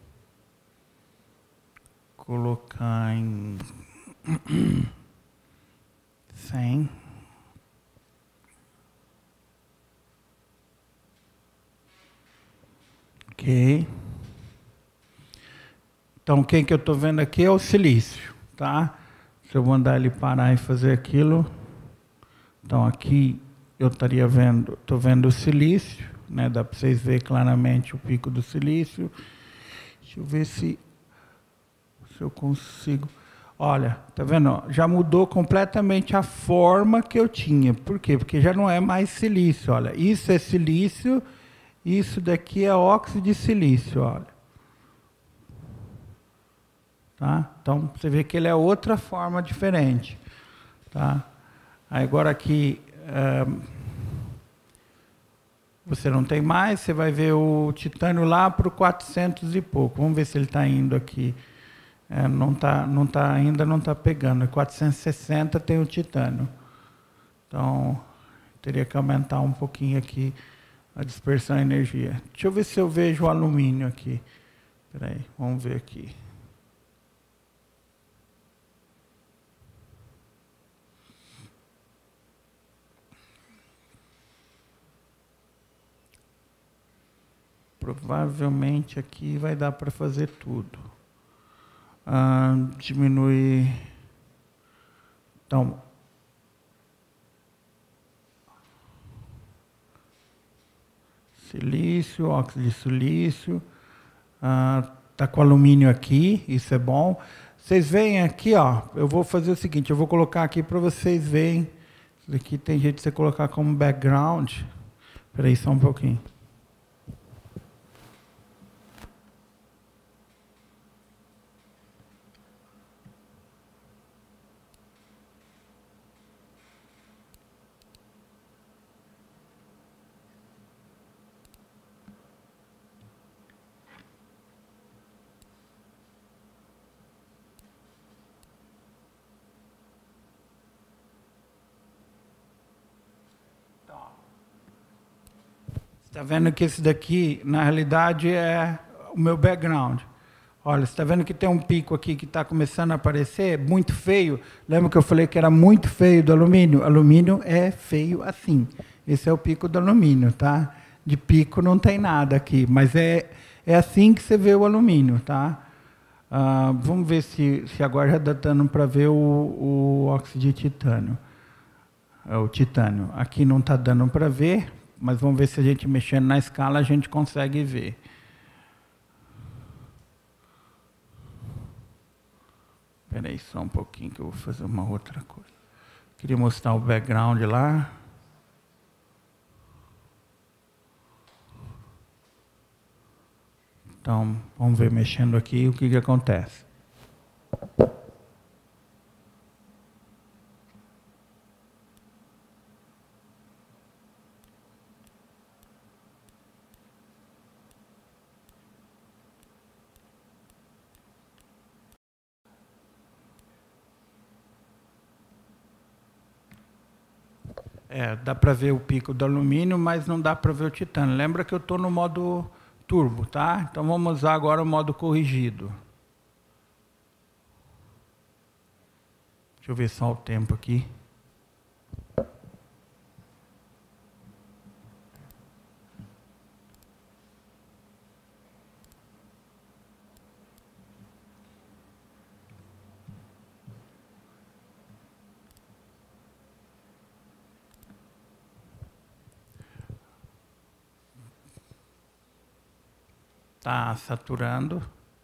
Colocar em cem. Ok. Então, quem que eu estou vendo aqui é o silício, tá? Se eu mandar ele parar e fazer aquilo, então aqui eu estaria vendo, estou vendo o silício, né? Dá para vocês verem claramente o pico do silício. Deixa eu ver se, se eu consigo. Olha, tá vendo? Já mudou completamente a forma que eu tinha. Por quê? Porque já não é mais silício. Olha, isso é silício, isso daqui é óxido de silício, olha. Tá? Então, você vê que ele é outra forma diferente. Tá? Agora aqui, é, você não tem mais, você vai ver o titânio lá para o quatrocentos e pouco. Vamos ver se ele está indo aqui. É, não tá, não tá, ainda não está pegando. quatrocentos e sessenta tem o titânio. Então, teria que aumentar um pouquinho aqui a dispersão de energia. Deixa eu ver se eu vejo o alumínio aqui. Espera aí, vamos ver aqui. Provavelmente aqui vai dar para fazer tudo. Ah, diminui. Então, silício, óxido de silício. Ah, tá com alumínio aqui, isso é bom. Vocês veem aqui, ó. Eu vou fazer o seguinte, eu vou colocar aqui para vocês verem. Isso aqui tem jeito de você colocar como background. Espera aí só um pouquinho. Está vendo que esse daqui, na realidade, é o meu background. Olha, você está vendo que tem um pico aqui que está começando a aparecer, muito feio. Lembra que eu falei que era muito feio do alumínio? Alumínio é feio assim. Esse é o pico do alumínio, tá? De pico não tem nada aqui, mas é, é assim que você vê o alumínio, tá? Ah, vamos ver se, se agora já está dando para ver o, o óxido de titânio. É o titânio. Aqui não está dando para ver, mas vamos ver se a gente mexendo na escala a gente consegue ver. Espera aí só um pouquinho que eu vou fazer uma outra coisa. Queria mostrar o background lá. Então, vamos ver mexendo aqui o que, que acontece. É, dá para ver o pico do alumínio, mas não dá para ver o titânio. Lembra que eu estou no modo turbo, tá? Então vamos usar agora o modo corrigido. Deixa eu ver só o tempo aqui. Está saturando.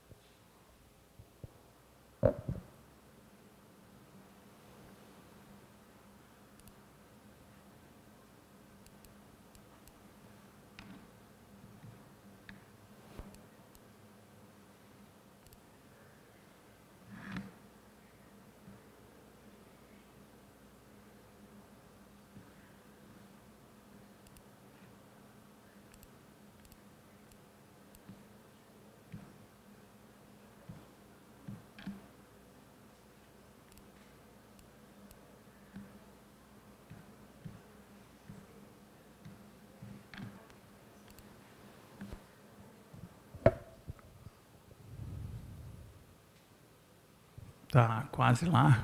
Tá quase lá.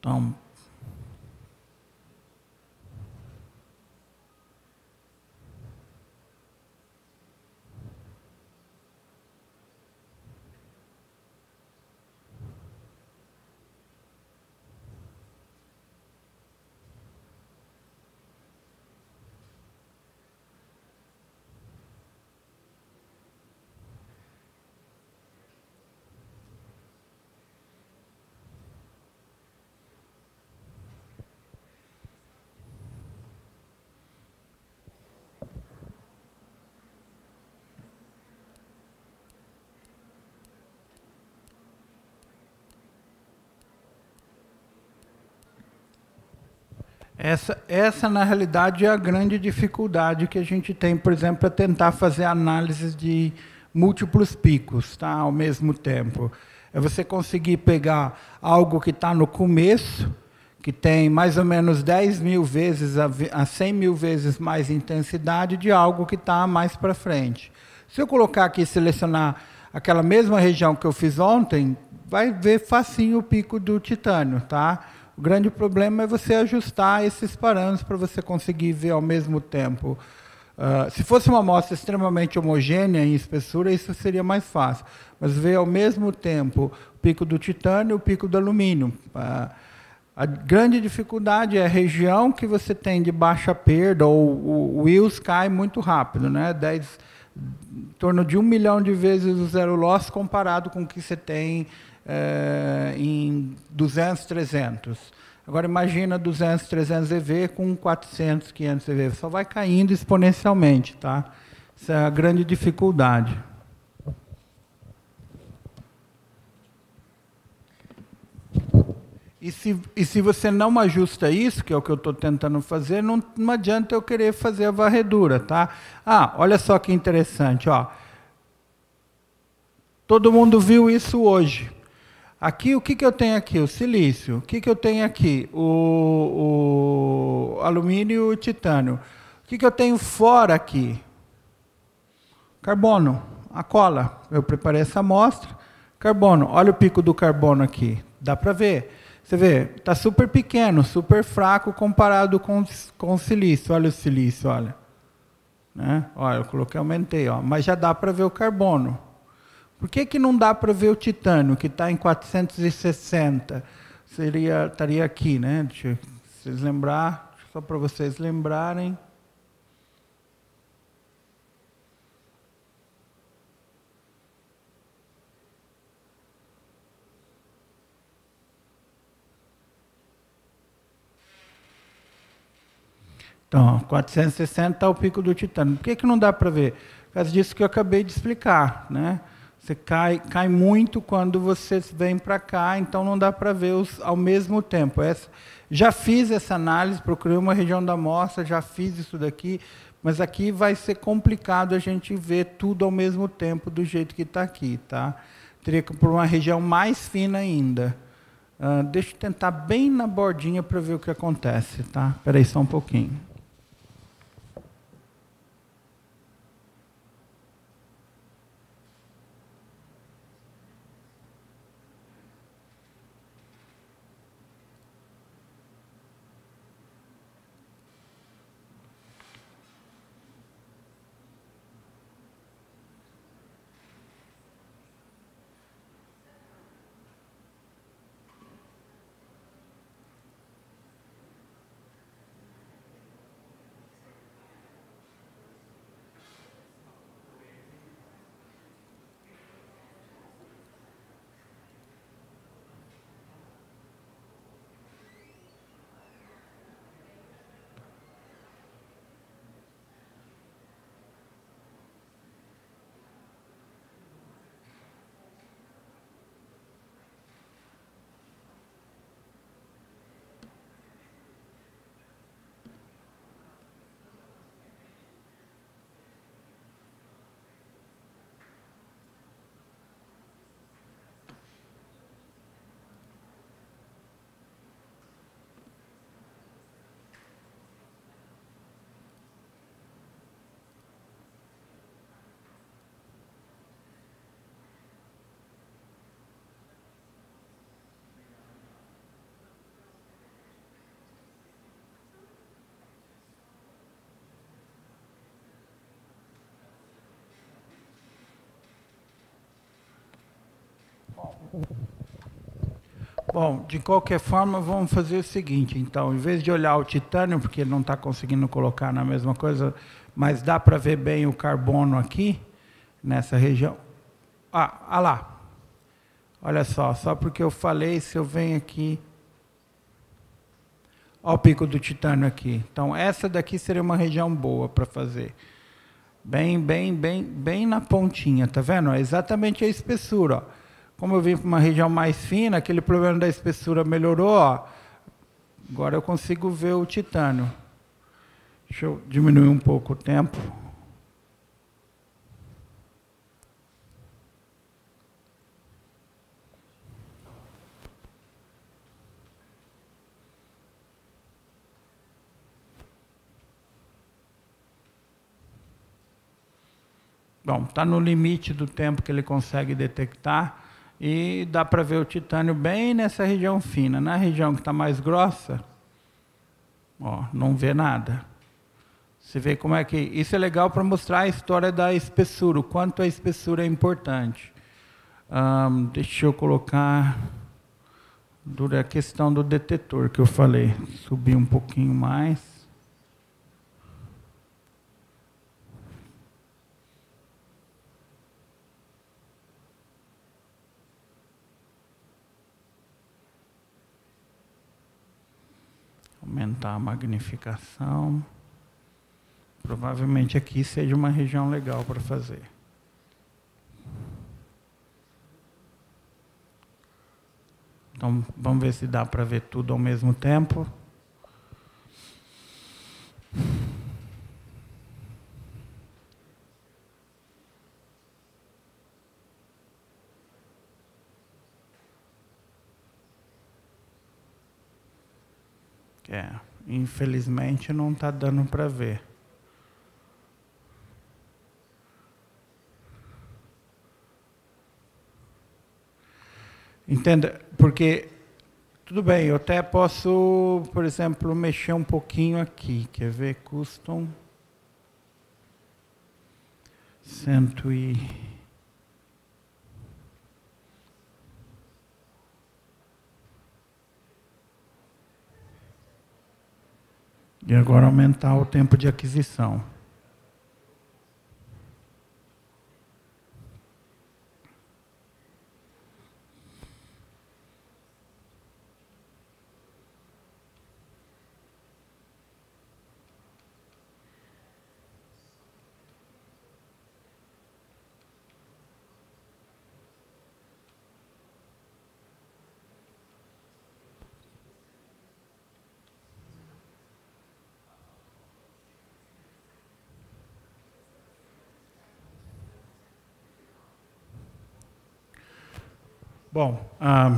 Então, Essa, essa, na realidade, é a grande dificuldade que a gente tem, por exemplo, para tentar fazer análises de múltiplos picos, tá, ao mesmo tempo. É você conseguir pegar algo que está no começo, que tem mais ou menos dez mil vezes a cem mil vezes mais intensidade de algo que está mais para frente. Se eu colocar aqui e selecionar aquela mesma região que eu fiz ontem, vai ver facinho o pico do titânio, tá? O grande problema é você ajustar esses parâmetros para você conseguir ver ao mesmo tempo. Uh, se fosse uma amostra extremamente homogênea em espessura, isso seria mais fácil. Mas ver ao mesmo tempo o pico do titânio e o pico do alumínio. Uh, a grande dificuldade é a região que você tem de baixa perda, ou o Wills cai muito rápido, né? dez, em torno de um milhão de vezes o zero loss comparado com o que você tem É, em duzentos, trezentos. Agora imagina duzentos, trezentos E V com quatrocentos, quinhentos E V. Só vai caindo exponencialmente, tá? Essa é a grande dificuldade. E se, e se você não ajusta isso, que é o que eu estou tentando fazer, não, não adianta eu querer fazer a varredura, tá? Ah, olha só que interessante, ó. Todo mundo viu isso hoje. Aqui, o que, que eu tenho aqui? O silício. O que, que eu tenho aqui? O, o alumínio e o titânio. O que, que eu tenho fora aqui? Carbono, a cola. Eu preparei essa amostra. Carbono, olha o pico do carbono aqui. Dá para ver. Você vê, está super pequeno, super fraco comparado com, com o silício. Olha o silício, olha. Né? Olha, eu coloquei, aumentei, ó. Mas já dá para ver o carbono. Por que, que não dá para ver o titânio, que está em quatrocentos e sessenta? Seria, estaria aqui, né? Deixa vocês lembrar, só para vocês lembrarem. Então, quatrocentos e sessenta está o pico do titânio. Por que, que não dá para ver? Por causa disso que eu acabei de explicar, né? Você cai, cai muito quando você vem para cá, então não dá para ver os ao mesmo tempo. Essa, já fiz essa análise, procurei uma região da amostra, já fiz isso daqui, mas aqui vai ser complicado a gente ver tudo ao mesmo tempo do jeito que está aqui, tá? Teria que ir por uma região mais fina ainda. Uh, deixa eu tentar bem na bordinha para ver o que acontece, tá? Espera aí só um pouquinho. Bom, de qualquer forma, vamos fazer o seguinte, então, em vez de olhar o titânio, porque ele não está conseguindo colocar na mesma coisa, mas dá para ver bem o carbono aqui, nessa região. Ah, ah lá. Olha só, só porque eu falei, se eu venho aqui... Olha o pico do titânio aqui. Então, essa daqui seria uma região boa para fazer. Bem, bem, bem, bem na pontinha, tá vendo? É exatamente a espessura, ó. Como eu vim para uma região mais fina, aquele problema da espessura melhorou, ó. Agora eu consigo ver o titânio. Deixa eu diminuir um pouco o tempo. Bom, está no limite do tempo que ele consegue detectar e dá para ver o titânio bem nessa região fina. Na região que está mais grossa, ó, não vê nada. Você vê como é que... Isso é legal para mostrar a história da espessura, o quanto a espessura é importante. Hum, deixa eu colocar... Dura a questão do detetor que eu falei. Subir um pouquinho mais. Aumentar a magnificação. Provavelmente aqui seja uma região legal para fazer. Então, vamos ver se dá para ver tudo ao mesmo tempo. É, infelizmente não está dando para ver. Entenda, porque, tudo bem, eu até posso, por exemplo, mexer um pouquinho aqui. Quer ver? Custom. Cento e... E agora aumentar o tempo de aquisição. Bom, ah,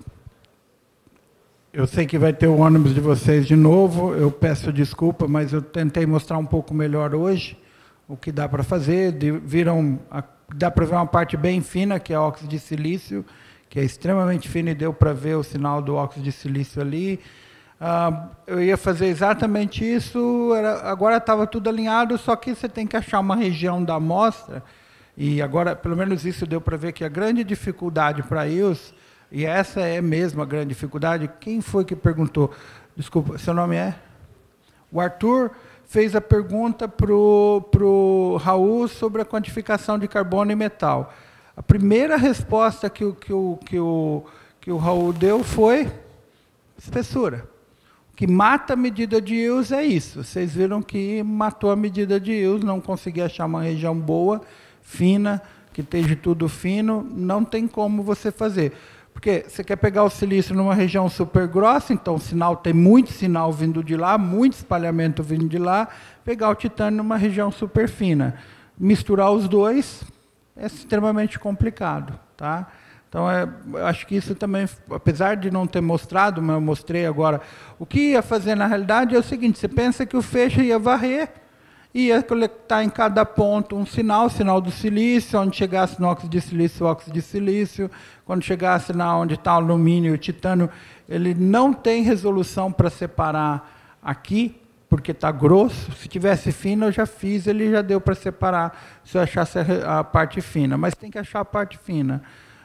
eu sei que vai ter o ônibus de vocês de novo, eu peço desculpa, mas eu tentei mostrar um pouco melhor hoje o que dá para fazer. De, viram, a, dá para ver uma parte bem fina, que é óxido de silício, que é extremamente fina e deu para ver o sinal do óxido de silício ali. Ah, eu ia fazer exatamente isso, era, agora estava tudo alinhado, só que você tem que achar uma região da amostra. E agora, pelo menos isso deu para ver que a grande dificuldade para eles, e essa é mesmo a grande dificuldade, quem foi que perguntou? Desculpa, seu nome é? O Arthur fez a pergunta para o Raul sobre a quantificação de carbono e metal. A primeira resposta que o, que o, que o, que o Raul deu foi espessura. O que mata a medida de Ills é isso. Vocês viram que matou a medida de Ills, não consegui achar uma região boa, fina, que esteja tudo fino, não tem como você fazer. Porque você quer pegar o silício numa região super grossa, então o sinal tem muito sinal vindo de lá, muito espalhamento vindo de lá, pegar o titânio numa região super fina. Misturar os dois é extremamente complicado, tá? Então, é, eu acho que isso também, apesar de não ter mostrado, mas eu mostrei agora, o que ia fazer na realidade é o seguinte, você pensa que o feixe ia varrer, ia coletar em cada ponto um sinal, sinal do silício, onde chegasse no óxido de silício, o óxido de silício, quando chegasse na onde está o alumínio e o titânio, ele não tem resolução para separar aqui, porque está grosso. Se tivesse fino, eu já fiz, ele já deu para separar, se eu achasse a parte fina, mas tem que achar a parte fina.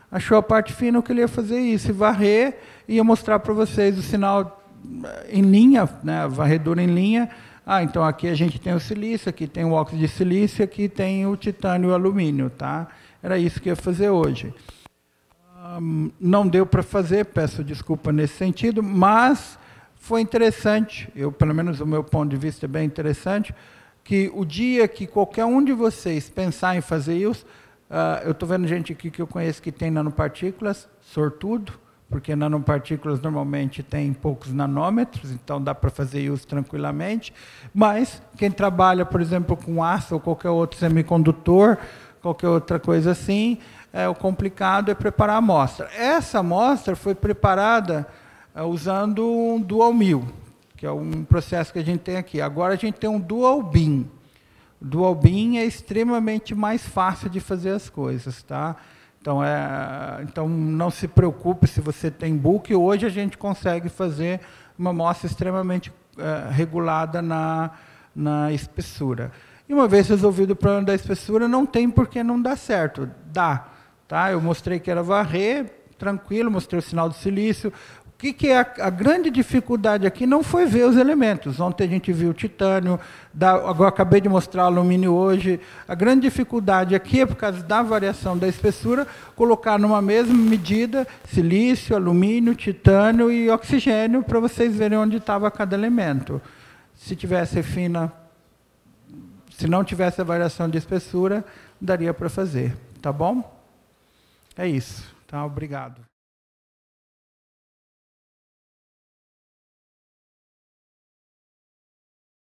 achou a parte fina, eu queria fazer isso, e varrer, e ia mostrar para vocês o sinal em linha, né, a varredura em linha. Ah, então aqui a gente tem o silício, aqui tem o óxido de silício, aqui tem o titânio e o alumínio, tá? Era isso que eu ia fazer hoje. Um, não deu para fazer, peço desculpa nesse sentido, mas foi interessante, eu, pelo menos o meu ponto de vista é bem interessante, que o dia que qualquer um de vocês pensar em fazer isso, uh, eu estou vendo gente aqui que eu conheço que tem nanopartículas, sortudo, porque nanopartículas normalmente tem poucos nanômetros, então dá para fazer isso tranquilamente, mas quem trabalha, por exemplo, com aço ou qualquer outro semicondutor, qualquer outra coisa assim, é, o complicado é preparar a amostra. Essa amostra foi preparada uh, usando um dual mill, que é um processo que a gente tem aqui. Agora a gente tem um dual beam. O dual beam é extremamente mais fácil de fazer as coisas, tá? Então, é, então, não se preocupe se você tem book. Hoje a gente consegue fazer uma amostra extremamente é, regulada na, na espessura. E uma vez resolvido o problema da espessura, não tem por que não dar certo. Dá. Tá? Eu mostrei que era varrer, tranquilo, mostrei o sinal do silício. O que, que é a, a grande dificuldade aqui não foi ver os elementos. Ontem a gente viu o titânio, da, agora acabei de mostrar o alumínio hoje. A grande dificuldade aqui é por causa da variação da espessura, colocar numa mesma medida silício, alumínio, titânio e oxigênio para vocês verem onde estava cada elemento. Se tivesse fina, se não tivesse a variação de espessura, daria para fazer. Tá bom? É isso. Tá, obrigado.